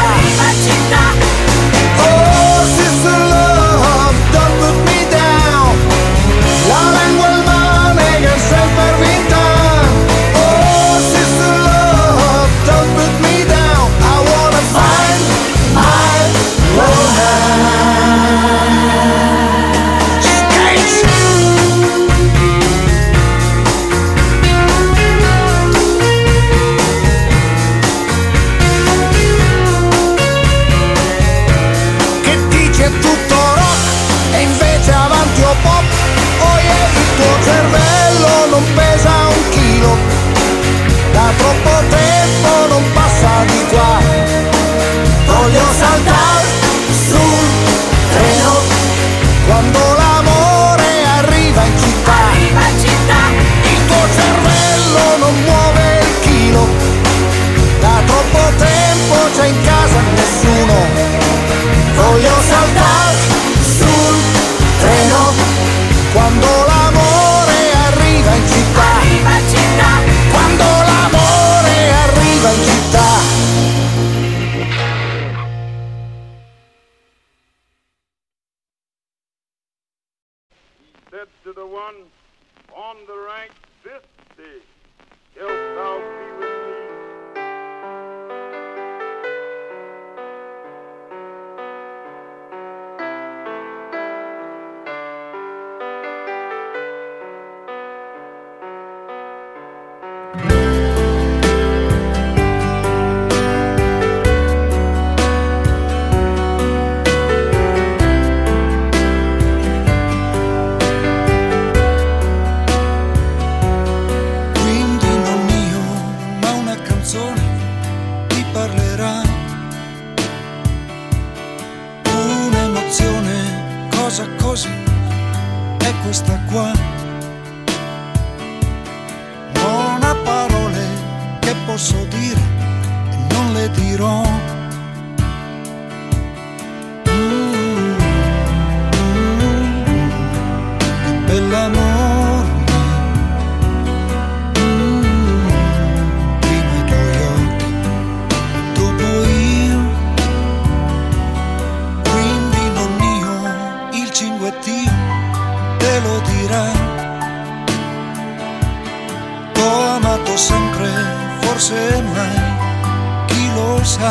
B: Oh sister love, don't put me down, la lingua il male che sempre vinta. Oh sister love, don't put me down, I wanna find my romance. Che dice tutto rock e invece avanti o pop. Oh yeah, il tuo cervello non pesa un chilo, da troppo tempo non passa di qua. Voglio saltare sul treno quando l'amore arriva in città. Il tuo cervello non muove il chilo, da troppo tempo c'è in casa nessuno. Voglio saltare sul treno quando l'amore arriva in città. Quando l'amore arriva in città.
F: Said to the one on the right this day, wilt thou be with me?
B: Quindi non io, ma una canzone ti parlerà. Un'emozione, cosa così, è questa qua. Non ha parole che posso dire e non le dirò. Che bell'amore. Prima i tuoi occhi e dopo io. Quindi non io, il cinguettio te lo dirà. T'ho amato sempre, forse mai, chi lo sa.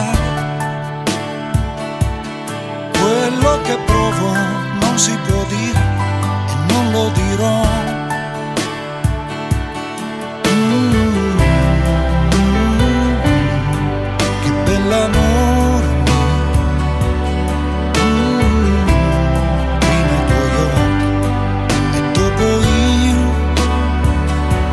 B: Quello che provo non si può dire e non lo dirò. Che bell'amore. Prima i tuoi occhi e dopo io.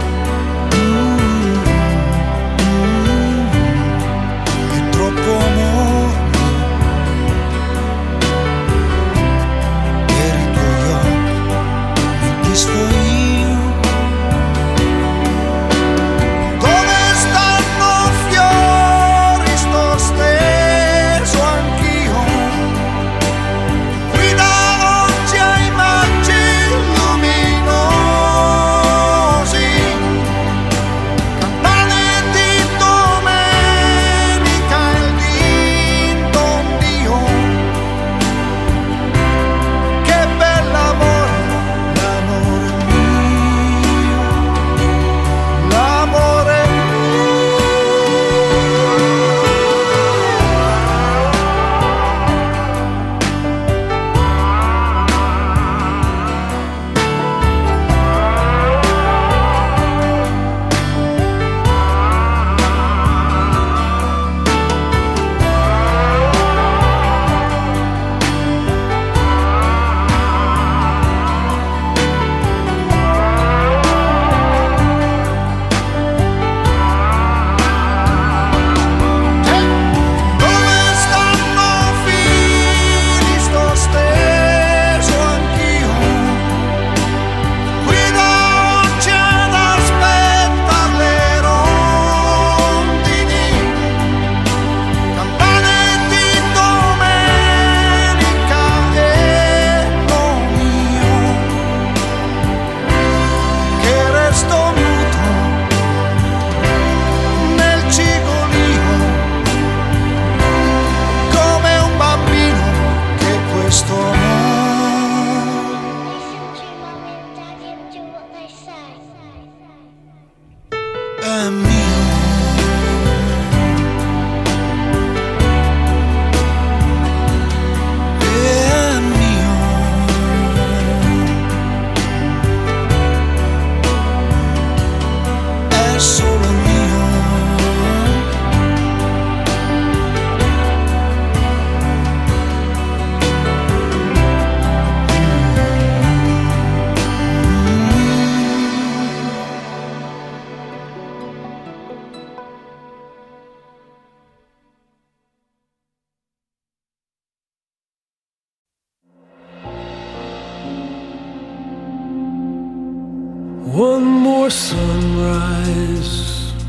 B: One more sunrise,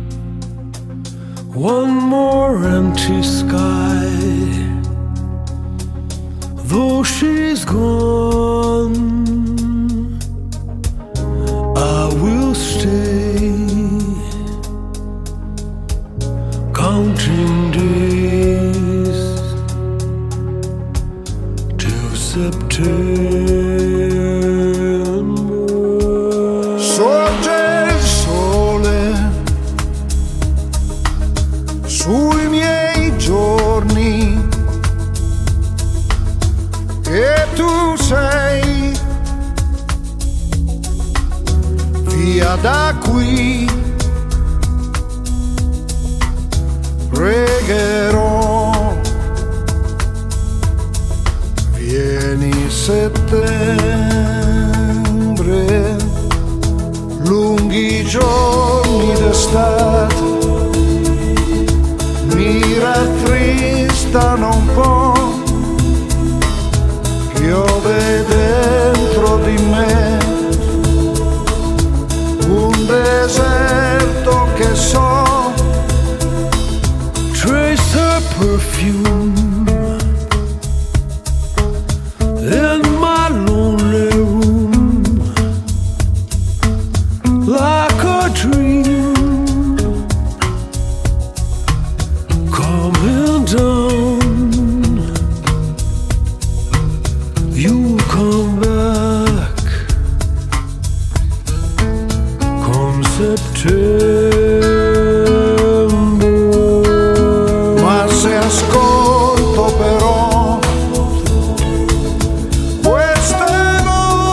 B: one more empty sky. Though she's gone, I will stay, counting days till September.
E: Sorge il sole sui miei giorni e tu sei via da qui. Pregherò, vieni settembre, lunghi giorni d'estate mi rattristano un po', piove dentro di me, un deserto che so.
B: Trace her perfume in my lonely room, like a dream coming down. You come back come September.
E: Ma se ascolto però queste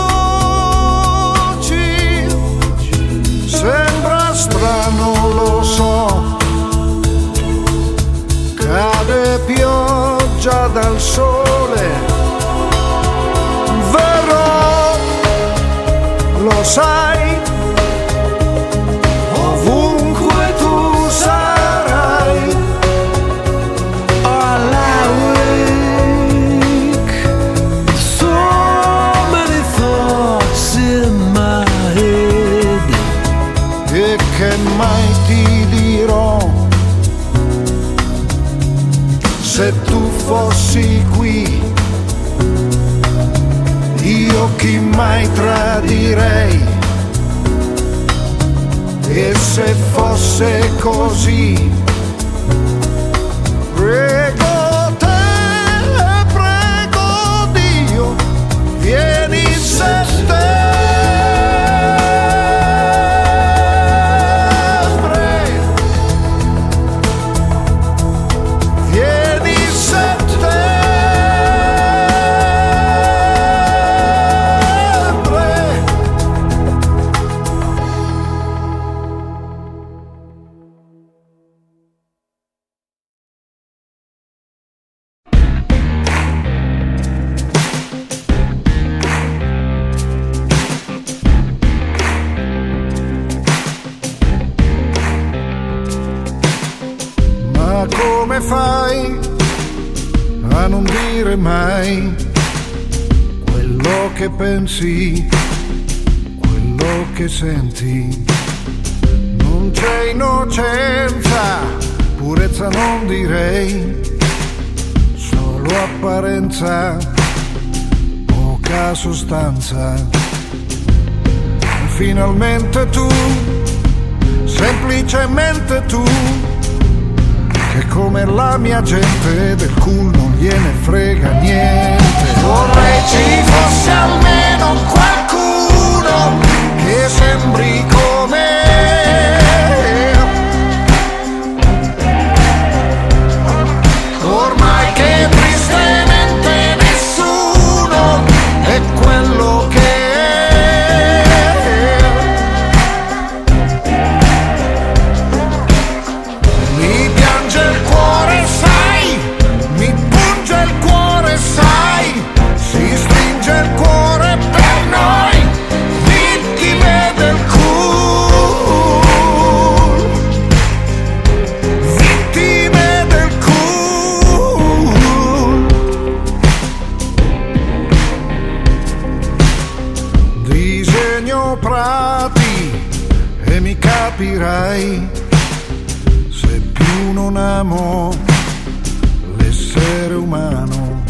E: voci, sembra strano, lo so, cade pioggia dal sole, verrò, lo sai, ovunque tu sarai.
B: All I wake, so many thoughts in my head.
E: E che mai ti dirò, se tu fossi qui, io chi mai tradirei, e se fosse così, prego te, prego Dio, vieni in settembre, vieni in settembre. Ma come fai a non dire mai quello che pensi, quello che senti? Non c'è innocenza, purezza non direi, solo apparenza, poca sostanza. Finalmente tu, semplicemente tu, che come la mia gente del cool non gliene frega niente. Vorrei ci fosse almeno qualcuno che sembri come ormai che tristemente nessuno è quello che mi piange il cuore, sai, mi punge il cuore, sai, sono prati e mi capirai se più non amo l'essere umano.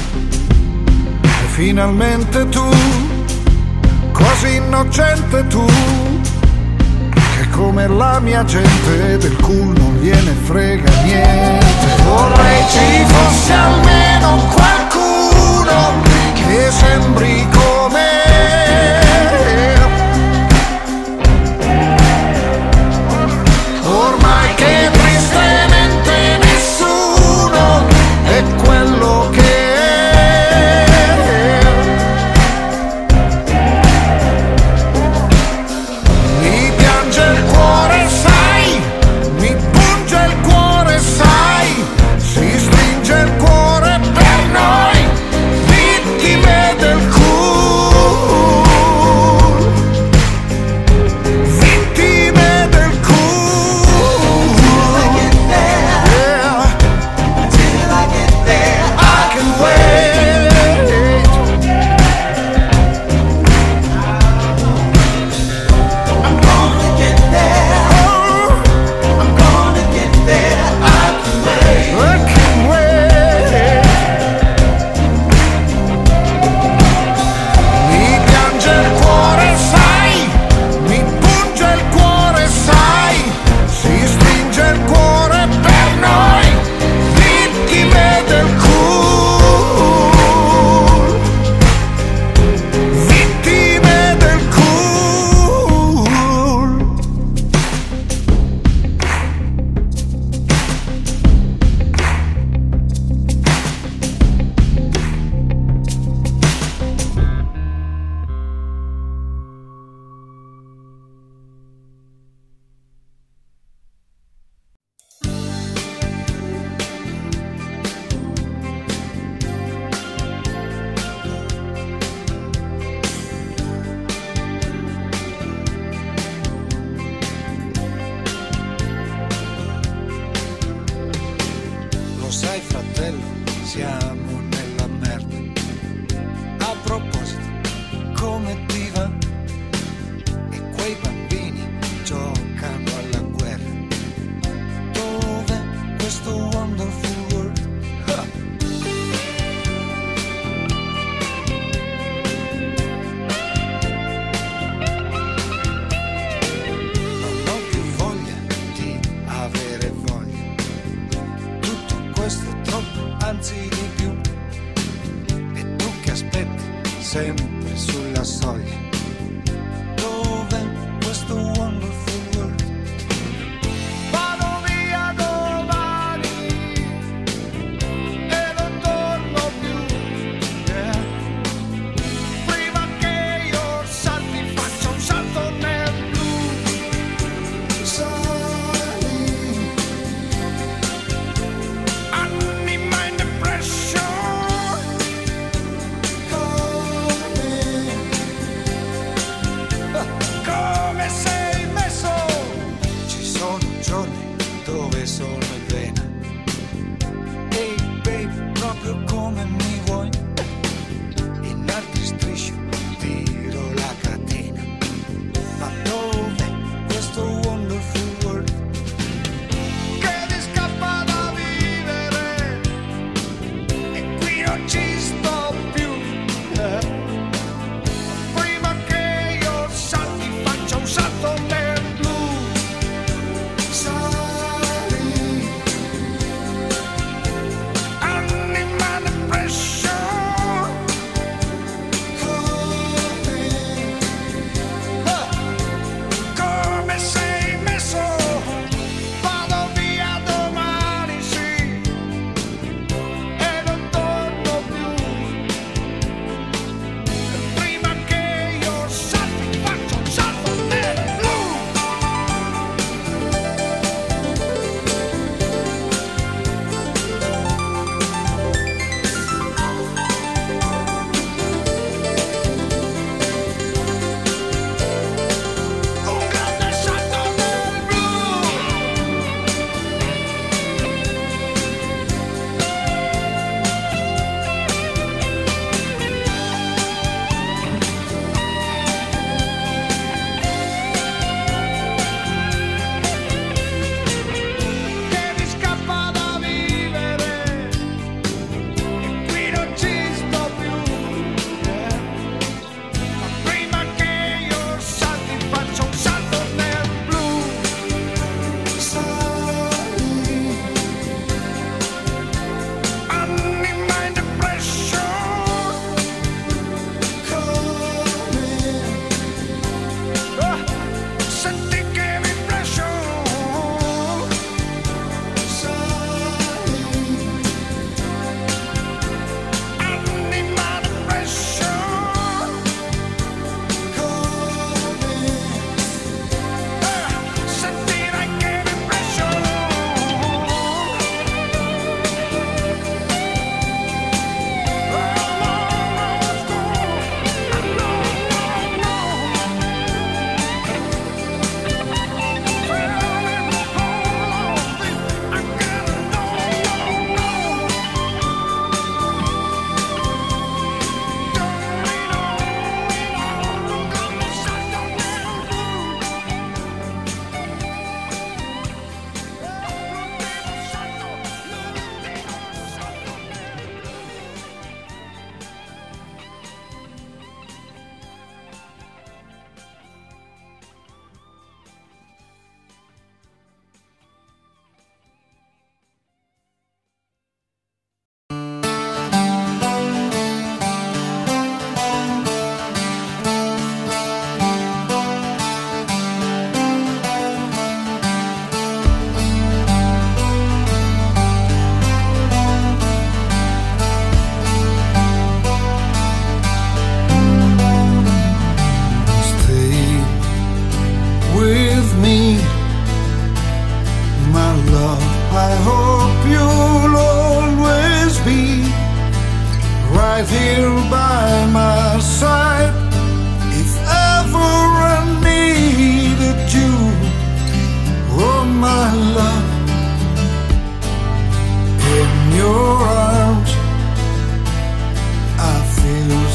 E: E finalmente tu, così innocente tu, che come la mia gente del cool non gliene frega niente. Vorrei ci fosse almeno qualcuno che sembri come ormai che tristemente nessuno è quello che è. Mi piange il cuore, sai, mi punge il cuore, sai, si stringe il cuore per noi, vittime del cool, vittime del cool. Yeah, until I get there, I can wait. I'm gonna get there. Oh, I'm gonna get there. I can wait. I can wait. Mi piange il cuore, sai, mi punge il cuore, sai, si stringe il cuore per noi, vittime del cool, vittime del cool. Lo sai fratello, siamo nella merda. A proposito, come ti va? E quei bambini giocano alla guerra. Dov'è questo wonderful world? Ah! Non ho più voglia di avere voglia. Tutto questo è troppo, anzi di più. E tu che aspetti sempre sulla soglia. Dov'è questo wonderful world? Vado via domani e non torno più. Yeah. Prima che io salti faccio un salto nel blu. Sali, anima in depression. Come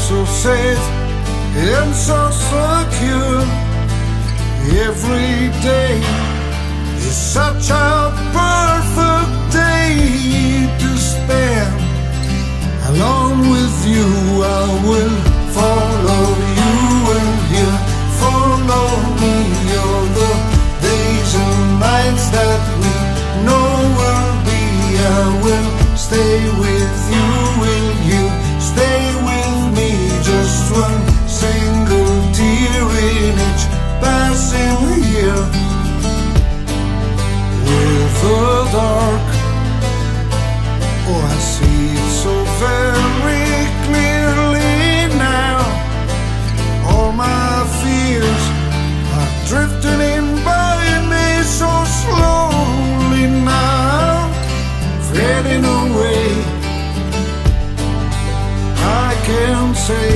E: so safe and so secure. Every day is such a perfect day to spend along with you. I will follow you and you follow me. All the days and nights that we know will be. I will stay with you. Will you stay with me? Just one single tear in each passing year. With the dark, oh, I see it so very clearly now. All my fears are drifting in by me so slowly now, fading away. I can't say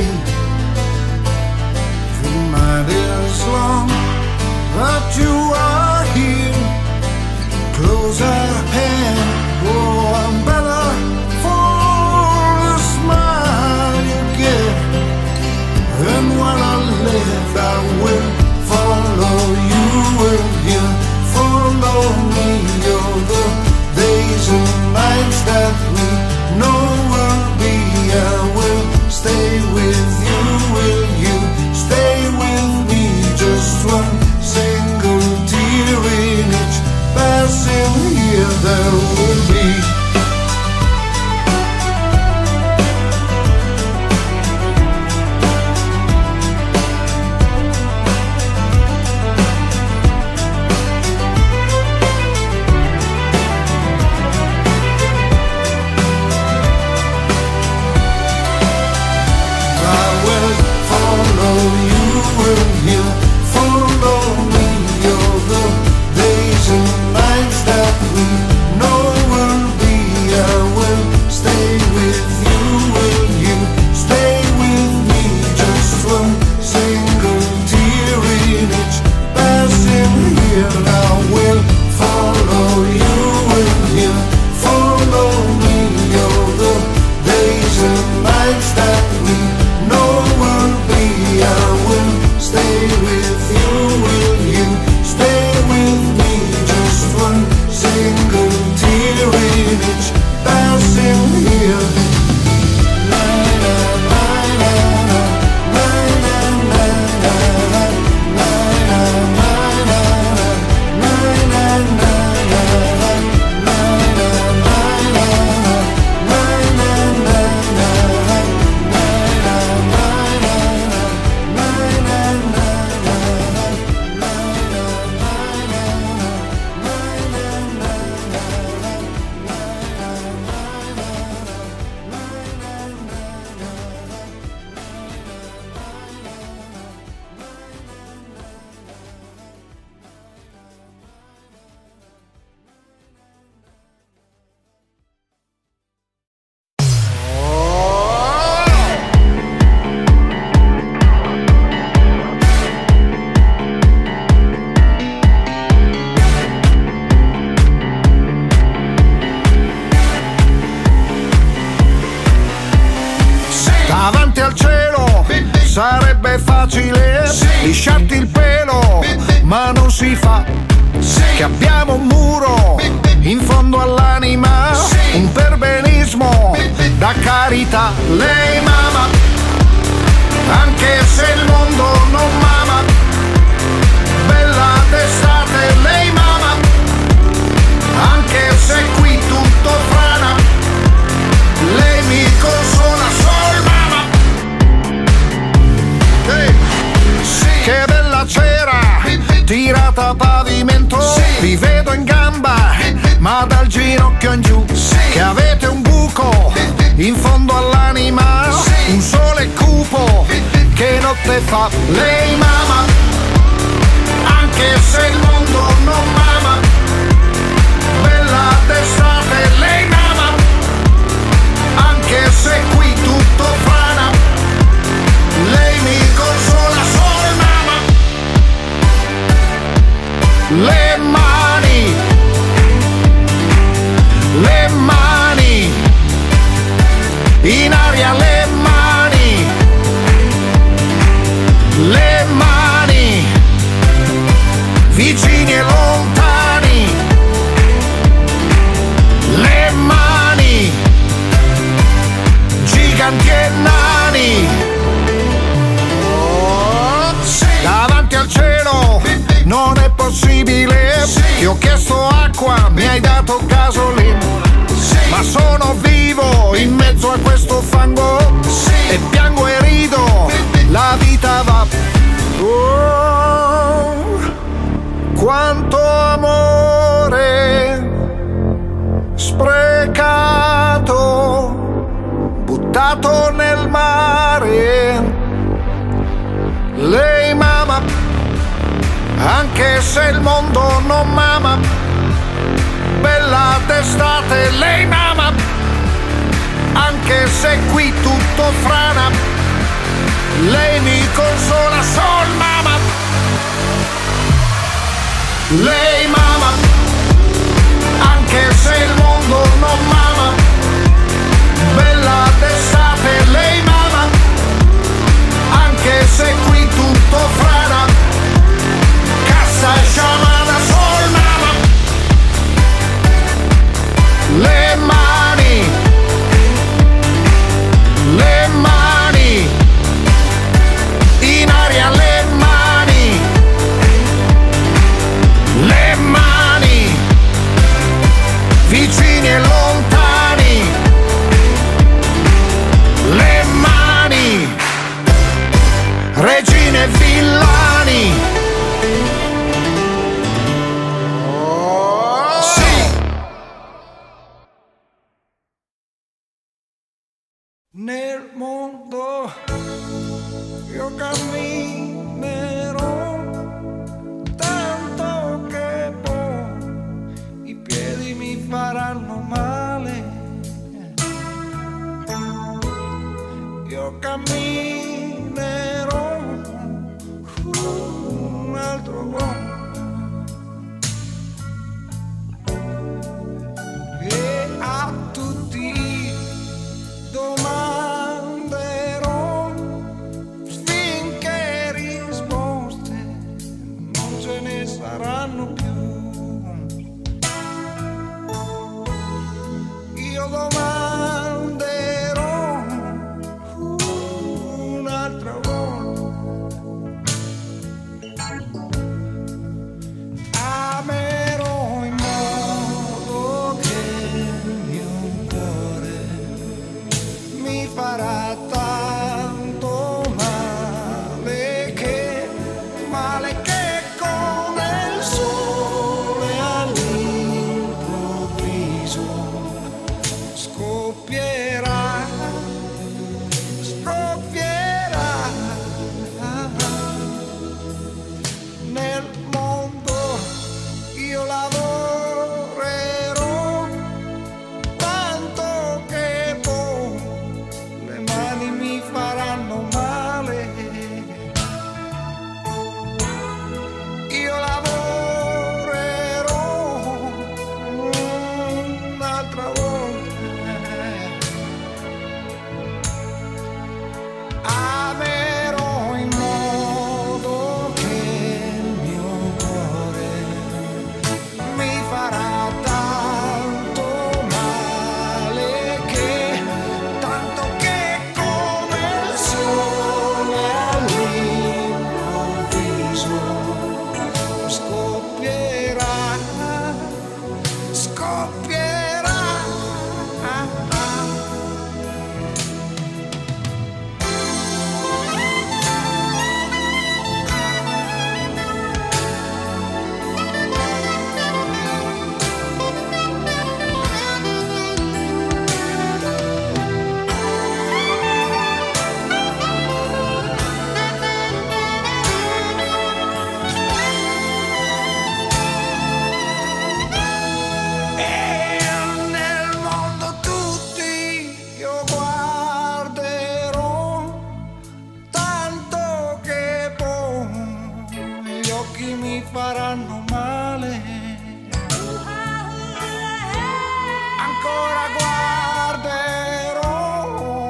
E: the night is long, but you are here, close at hand. Oh, I'm better for the smile you give than what I live. I will follow you, will you follow me? All the days and nights that we know will be. I will stay with you, will you stay with me? Just one single tear in each passing year there will be. Sarebbe facile lisciarti il pelo, ma non si fa, che abbiamo un muro in fondo all'anima, un perbenismo da carità. Lei mama, anche se il mondo non mama, bella d'estate. Lei mama, anche se qui tutto frana, lei mi consola, sol mama. Che bella cera tirata a pavimento, vi vedo in gamba ma dal ginocchio in giù, che avete un buco in fondo all'anima, un sole cupo che notte fa. Lei mama, anche se il mondo non mama, bella d'estate. Lei mama, anche se qui tutto frana, lei mi consola, sol mama. Le mani, in aria le mani, mezzo a questo fango, e piango e rido, la vita va. Oh, quanto amore sprecato, buttato nel mare. Lei m'ama, anche se il mondo non m'ama. Bella d'estate, lei m'ama, anche se qui tutto frana. Lei mi consola, sol mamma. Lei m'ama, anche se il mondo non m'ama. Bella d'estate, lei m'ama, anche se qui tutto frana. Cassa sciamana, sol mamma. Le mani, le mani, in aria le mani, le mani, vicini e lontani, le mani, regine e villani. Oh, sì!
B: Nel mondo io camminerò tanto che poi i piedi mi faranno male. Io camminerò un altro po'. E a tutti domanderò finché risposte non ce ne saranno più. Io domanderò un'altra volta. Amerò in modo che il mio cuore mi farà tanto male che come il sole all'improvviso scoppierà, scoppierà. Nel mondo io lavorerò tanto che poi le mani mi faranno male. Io lavorerò un'altra volta. Amerò in modo che il mio cuore mi farà tanto male che tanto che come il sole all'improvviso scoppierà, scoppierà. E nel mondo tutti io guarderò tanto che poi gli occhi mi faranno male. Ancora guarderò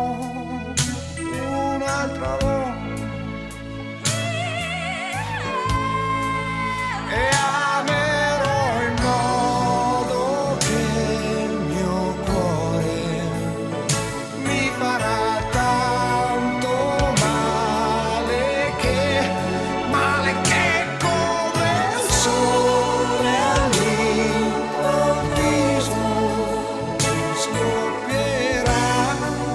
B: un'altra volta. E amerò in modo che il mio cuore mi farà tanto male che come il sole all'improvviso scoppierà,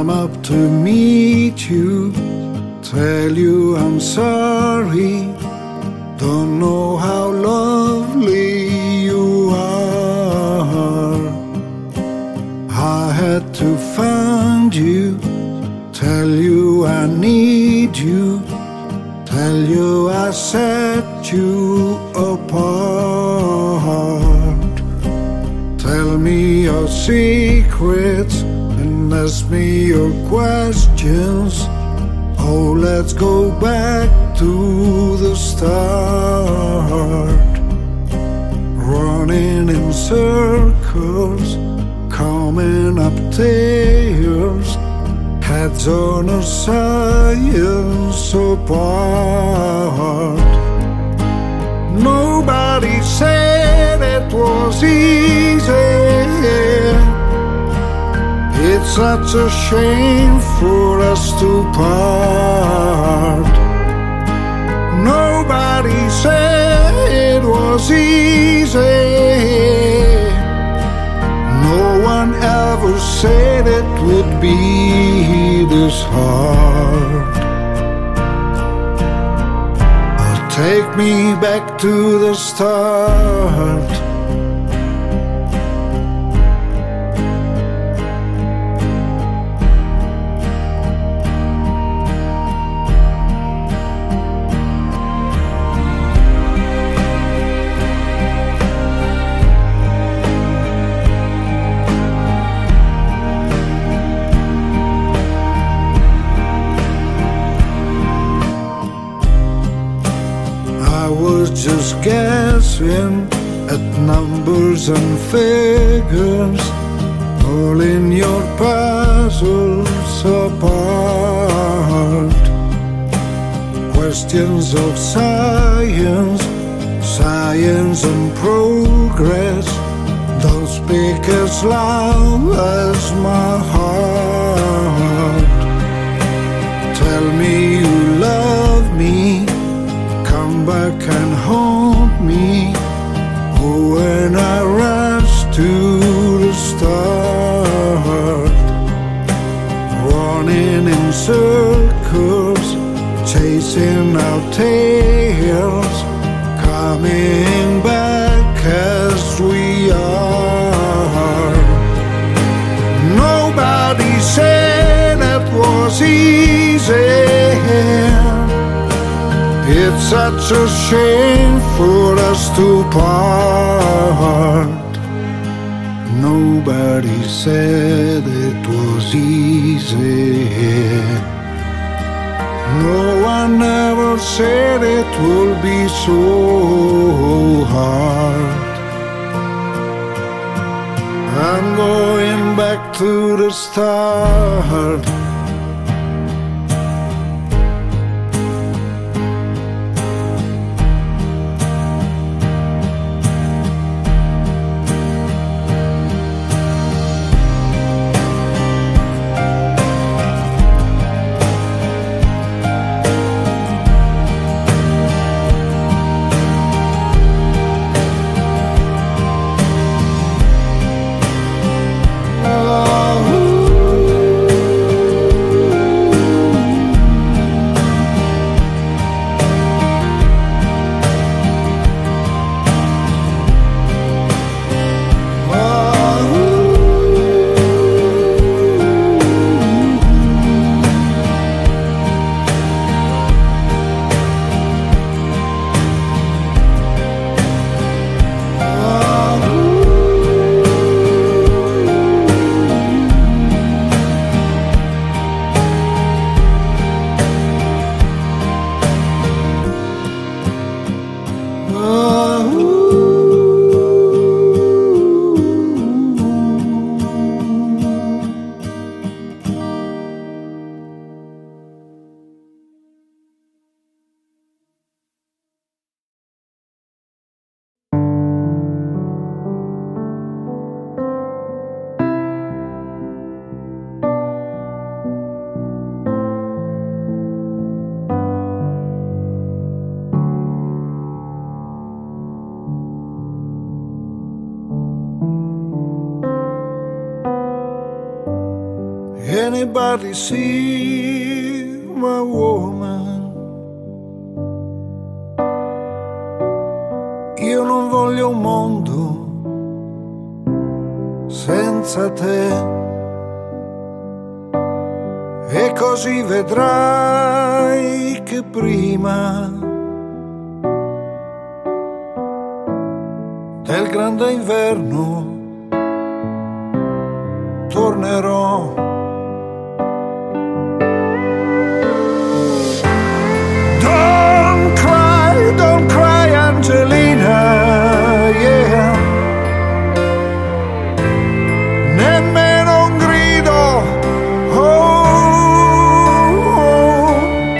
E: come up to meet you, tell you I'm sorry, don't know how lovely you are. I had to find you, tell you I need you, tell you I set you apart. Tell me your secrets and ask me your questions. Oh, let's go back to the start. Running in circles, coming up tears, heads on a science apart. Nobody said it was easy. It's such a shame for us to part. Nobody said it was easy. No one ever said it would be this hard. Take me back to the start. I was just guessing at numbers and figures, pulling your puzzles apart. Questions of science, science and progress don't speak as loud as my heart. Tell me you love me, come back and haunt me. When I rush to the start, running in circles, chasing our tails, coming back as we are. Nobody said it was easy. It's such a shame for us to part. Nobody said it was easy. No one ever said it will be so hard. I'm going back to the start. Anybody see my woman? Io non voglio un mondo senza te, e così vedrai che prima del grande inverno tornerò. Don't cry Angelina, yeah. Nemmeno un grido, oh.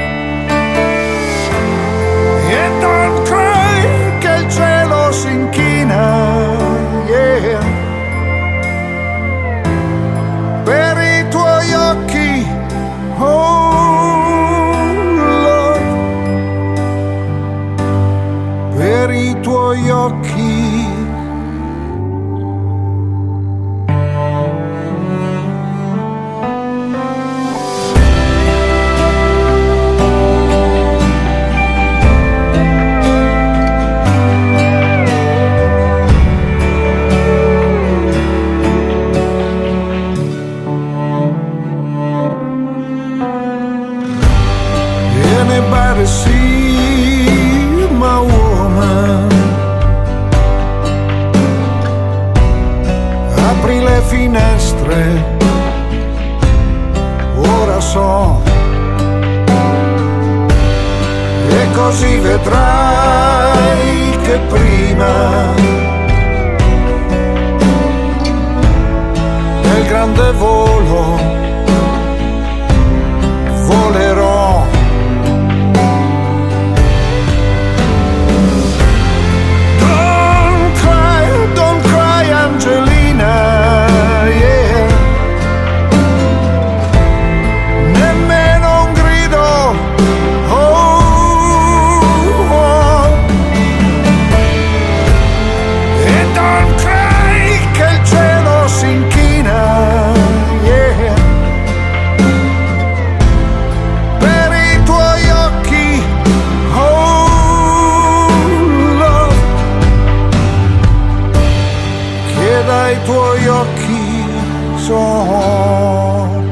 E: E don't cry che il cielo si inchina, yeah. Per i tuoi occhi, oh. Per i tuoi occhi. Anybody see my woman? Apri le finestre, ora so, e così vedrai che prima del grande volo volerò. Don't cry Angelina, yeah. Nemmeno un grido, oh. E don't cry che il cielo si inchina, yeah. Per i tuoi occhi, oh love, che dai tuoi occhi sono.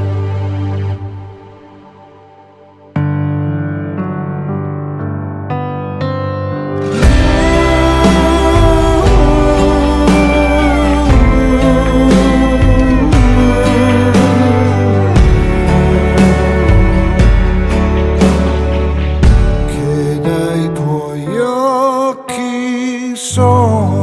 E: Che dai tuoi occhi sono.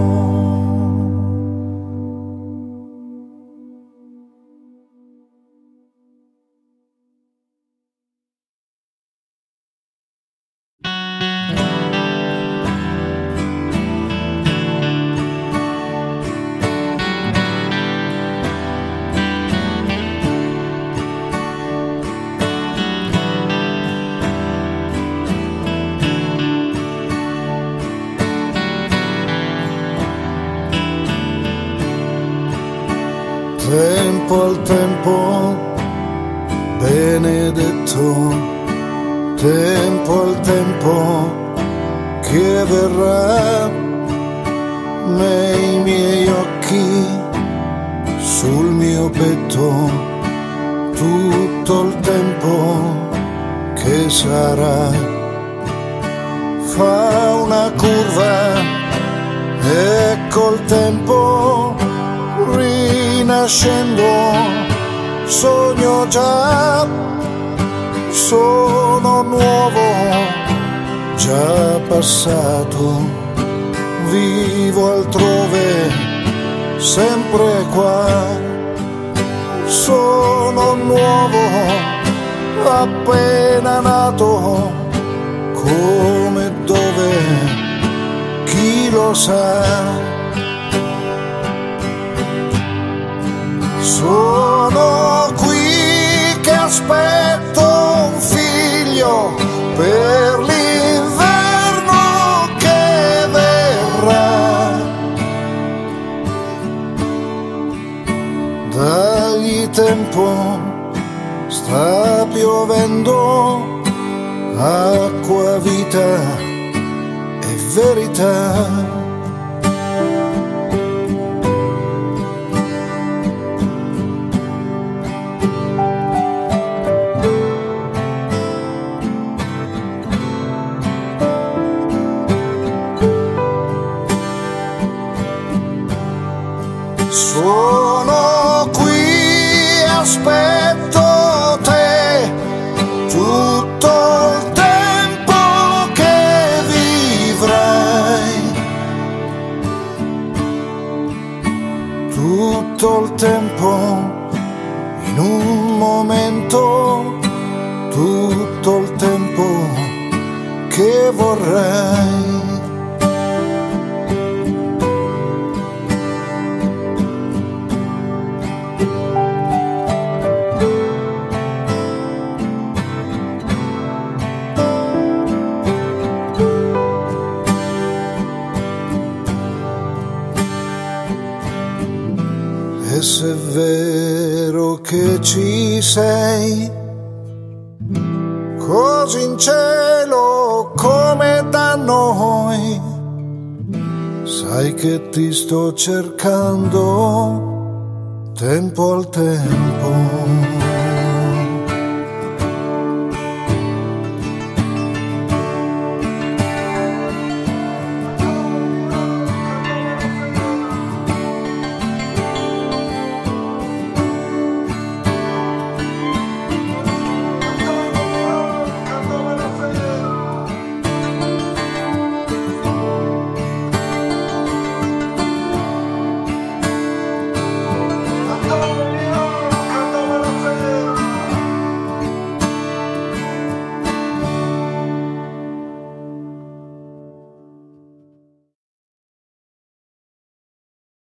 E: Tempo al tempo benedetto, tempo al tempo che verrà, nei miei occhi, sul mio petto, tutto il tempo che sarà. Fa una curva e col tempo rinascendo sogno già, sono nuovo, già passato, vivo altrove, sempre qua. Sono nuovo, appena nato, come dove, chi lo sa. Sono qui che aspetto un figlio per l'inverno che verrà. Dagli tempo sta piovendo, acqua, vita e verità. Sono qui, aspetto te, tutto il tempo che vivrai, tutto il tempo in un momento, tutto il tempo che vorrai. E se è vero che ci sei, così in cielo come da noi, sai che ti sto cercando tempo al tempo.